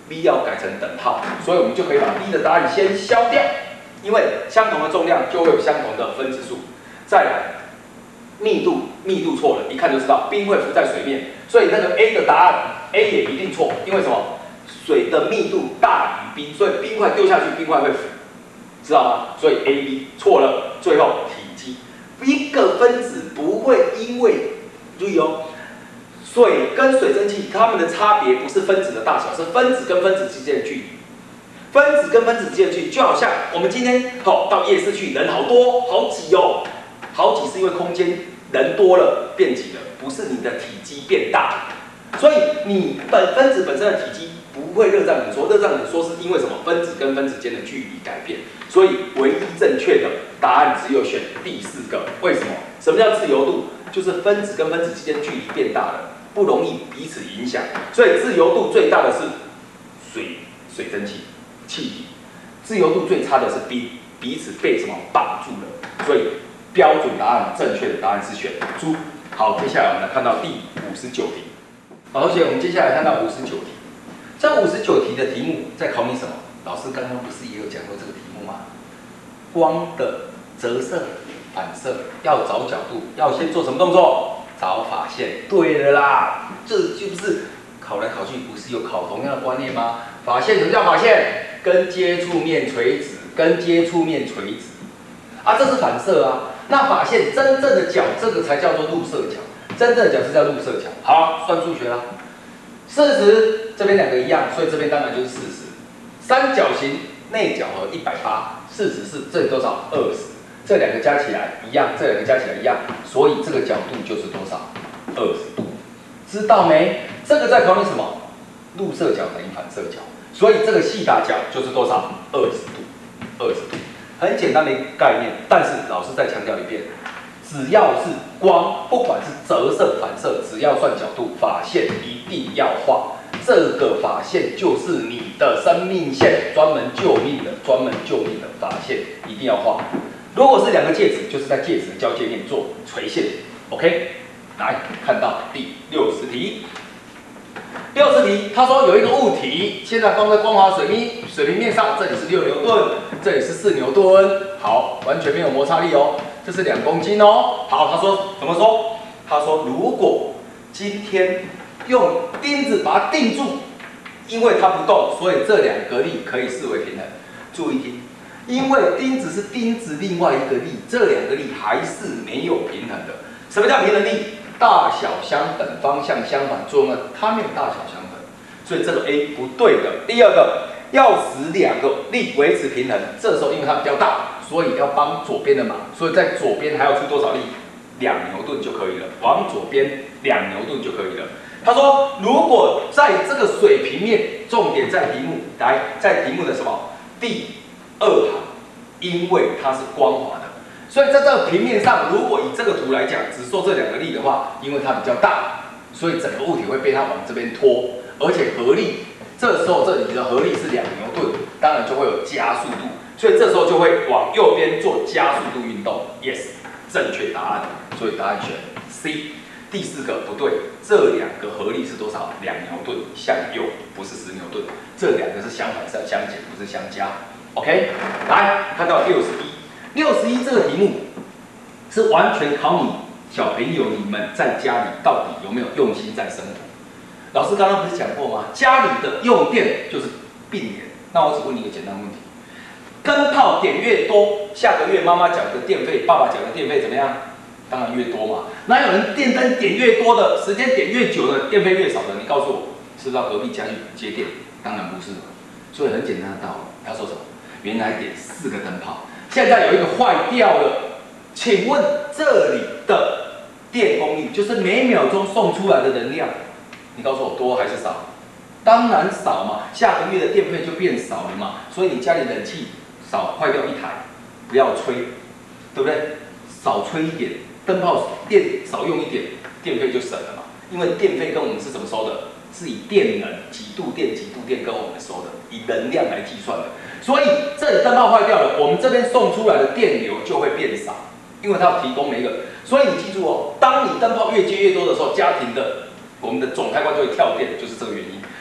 ，v 要改成等号，所以我们就可以把 b 的答案先消掉，因为相同的重量就会有相同的分子数。再来，密度密度错了，一看就知道冰会浮在水面，所以那个 A 的答案 A 也一定错，因为什么？水的密度大于冰，所以冰块丢下去，冰块会浮，知道吗？所以 A、B 错了。最后体积，一个分子不会因为注意哦。 水跟水蒸气，它们的差别不是分子的大小，是分子跟分子之间的距离。分子跟分子之间的距离，就好像我们今天好、哦、到夜市去，人好多，好挤哦，好挤是因为空间人多了变挤了，不是你的体积变大了。所以你本分子本身的体积不会热胀冷缩，热胀冷缩是因为什么？分子跟分子间的距离改变。所以唯一正确的答案只有选第四个。为什么？什么叫自由度？就是分子跟分子之间距离变大了。 不容易彼此影响，所以自由度最大的是水水蒸气气体，自由度最差的是冰，彼此被什么绑住了。所以标准答案正确的答案是选猪。好，接下来我们来看到第五十九题。好，同学，我们接下来看到五十九题。这五十九题的题目在考你什么？老师刚刚不是也有讲过这个题目吗？光的折射、反射要找角度，要先做什么动作？ 找法线，对了啦，这就是考来考去不是有考同样的观念吗？法线什么叫法线？跟接触面垂直，跟接触面垂直，啊，这是反射啊。那法线真正的角，这个才叫做入射角，真正的角是叫入射角。好，算数学啦，四十这边两个一样，所以这边当然就是四十。三角形内角和一百八，四十是这里多少？二十。 这两个加起来一样，这两个加起来一样，所以这个角度就是多少？二十度，知道没？这个在考你什么？入射角等于反射角，所以这个细打角就是多少？二十度，二十度，很简单的一个概念。但是老师再强调一遍，只要是光，不管是折射、反射，只要算角度，法线一定要画。这个法线就是你的生命线，专门救命的，专门救命的法线一定要画。 如果是两个介质，就是在介质的交界面做垂线 ，OK？ 来看到第六十题。六十题，他说有一个物体现在放在光滑水面水平面上，这里是六牛顿，这里是四牛顿，好，完全没有摩擦力哦，这是两公斤哦。好，他说怎么说？他说如果今天用钉子把它定住，因为它不动，所以这两个力可以视为平衡。注意听。 因为钉子是钉子，另外一个力，这两个力还是没有平衡的。什么叫平衡力？大小相等，方向相反，作用呢？它没有大小相等，所以这个 A 不对的。第二个，要使两个力维持平衡，这时候因为它比较大，所以要帮左边的忙，所以在左边还要出多少力？两牛顿就可以了，往左边两牛顿就可以了。他说，如果在这个水平面，重点在题目，来，在题目的什么第二行，因为它是光滑的，所以在这个平面上，如果以这个图来讲，只受这两个力的话，因为它比较大，所以整个物体会被它往这边拖，而且合力，这时候这里的合力是两牛顿，当然就会有加速度，所以这时候就会往右边做加速度运动。Yes， 正确答案，所以答案选 C。第四个不对，这两个合力是多少？两牛顿向右，不是十牛顿，这两个是相反，是要相减，不是相加。OK， 来看到六十一，六十一这个题目是完全考你小朋友你们在家里到底有没有用心在生活。老师刚刚不是讲过吗？家里的用电就是并联。那我只问你一个简单问题：灯泡点越多，下个月妈妈缴的电费，爸爸缴的电费怎么样？当然越多嘛。哪有人电灯点越多的，时间点越久的，电费越少的？你告诉我，是不是到隔壁家去接电？当然不是。所以很简单的道理，他说什么？原来点四个灯泡，现在有一个坏掉了，请问这里的电功率就是每秒钟送出来的能量，你告诉我多还是少？当然少嘛，下个月的电费就变少了嘛，所以你家里冷气少坏掉一台，不要吹，对不对？少吹一点，灯泡电少用一点，电费就省了嘛。因为电费跟我们是怎么收的？是以电能几度电几度电跟我们收的，以能量来计算的。所以这里灯泡坏掉了，我们这边送出来的电流就会变少，因为它要提供每一个。所以你记住哦，当你灯泡越接越多的时候，家庭的我们的总开关就会跳电，就是这个原因。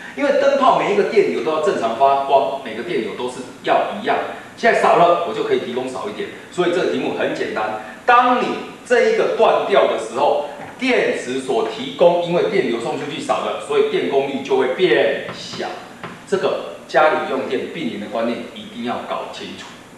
因为灯泡每一个电流都要正常发光，每个电流都是要一样。现在少了，我就可以提供少一点。所以这个题目很简单，当你这一个断掉的时候，电池所提供，因为电流送出去少了，所以电功率就会变小。这个家里用电并联的观念一定要搞清楚。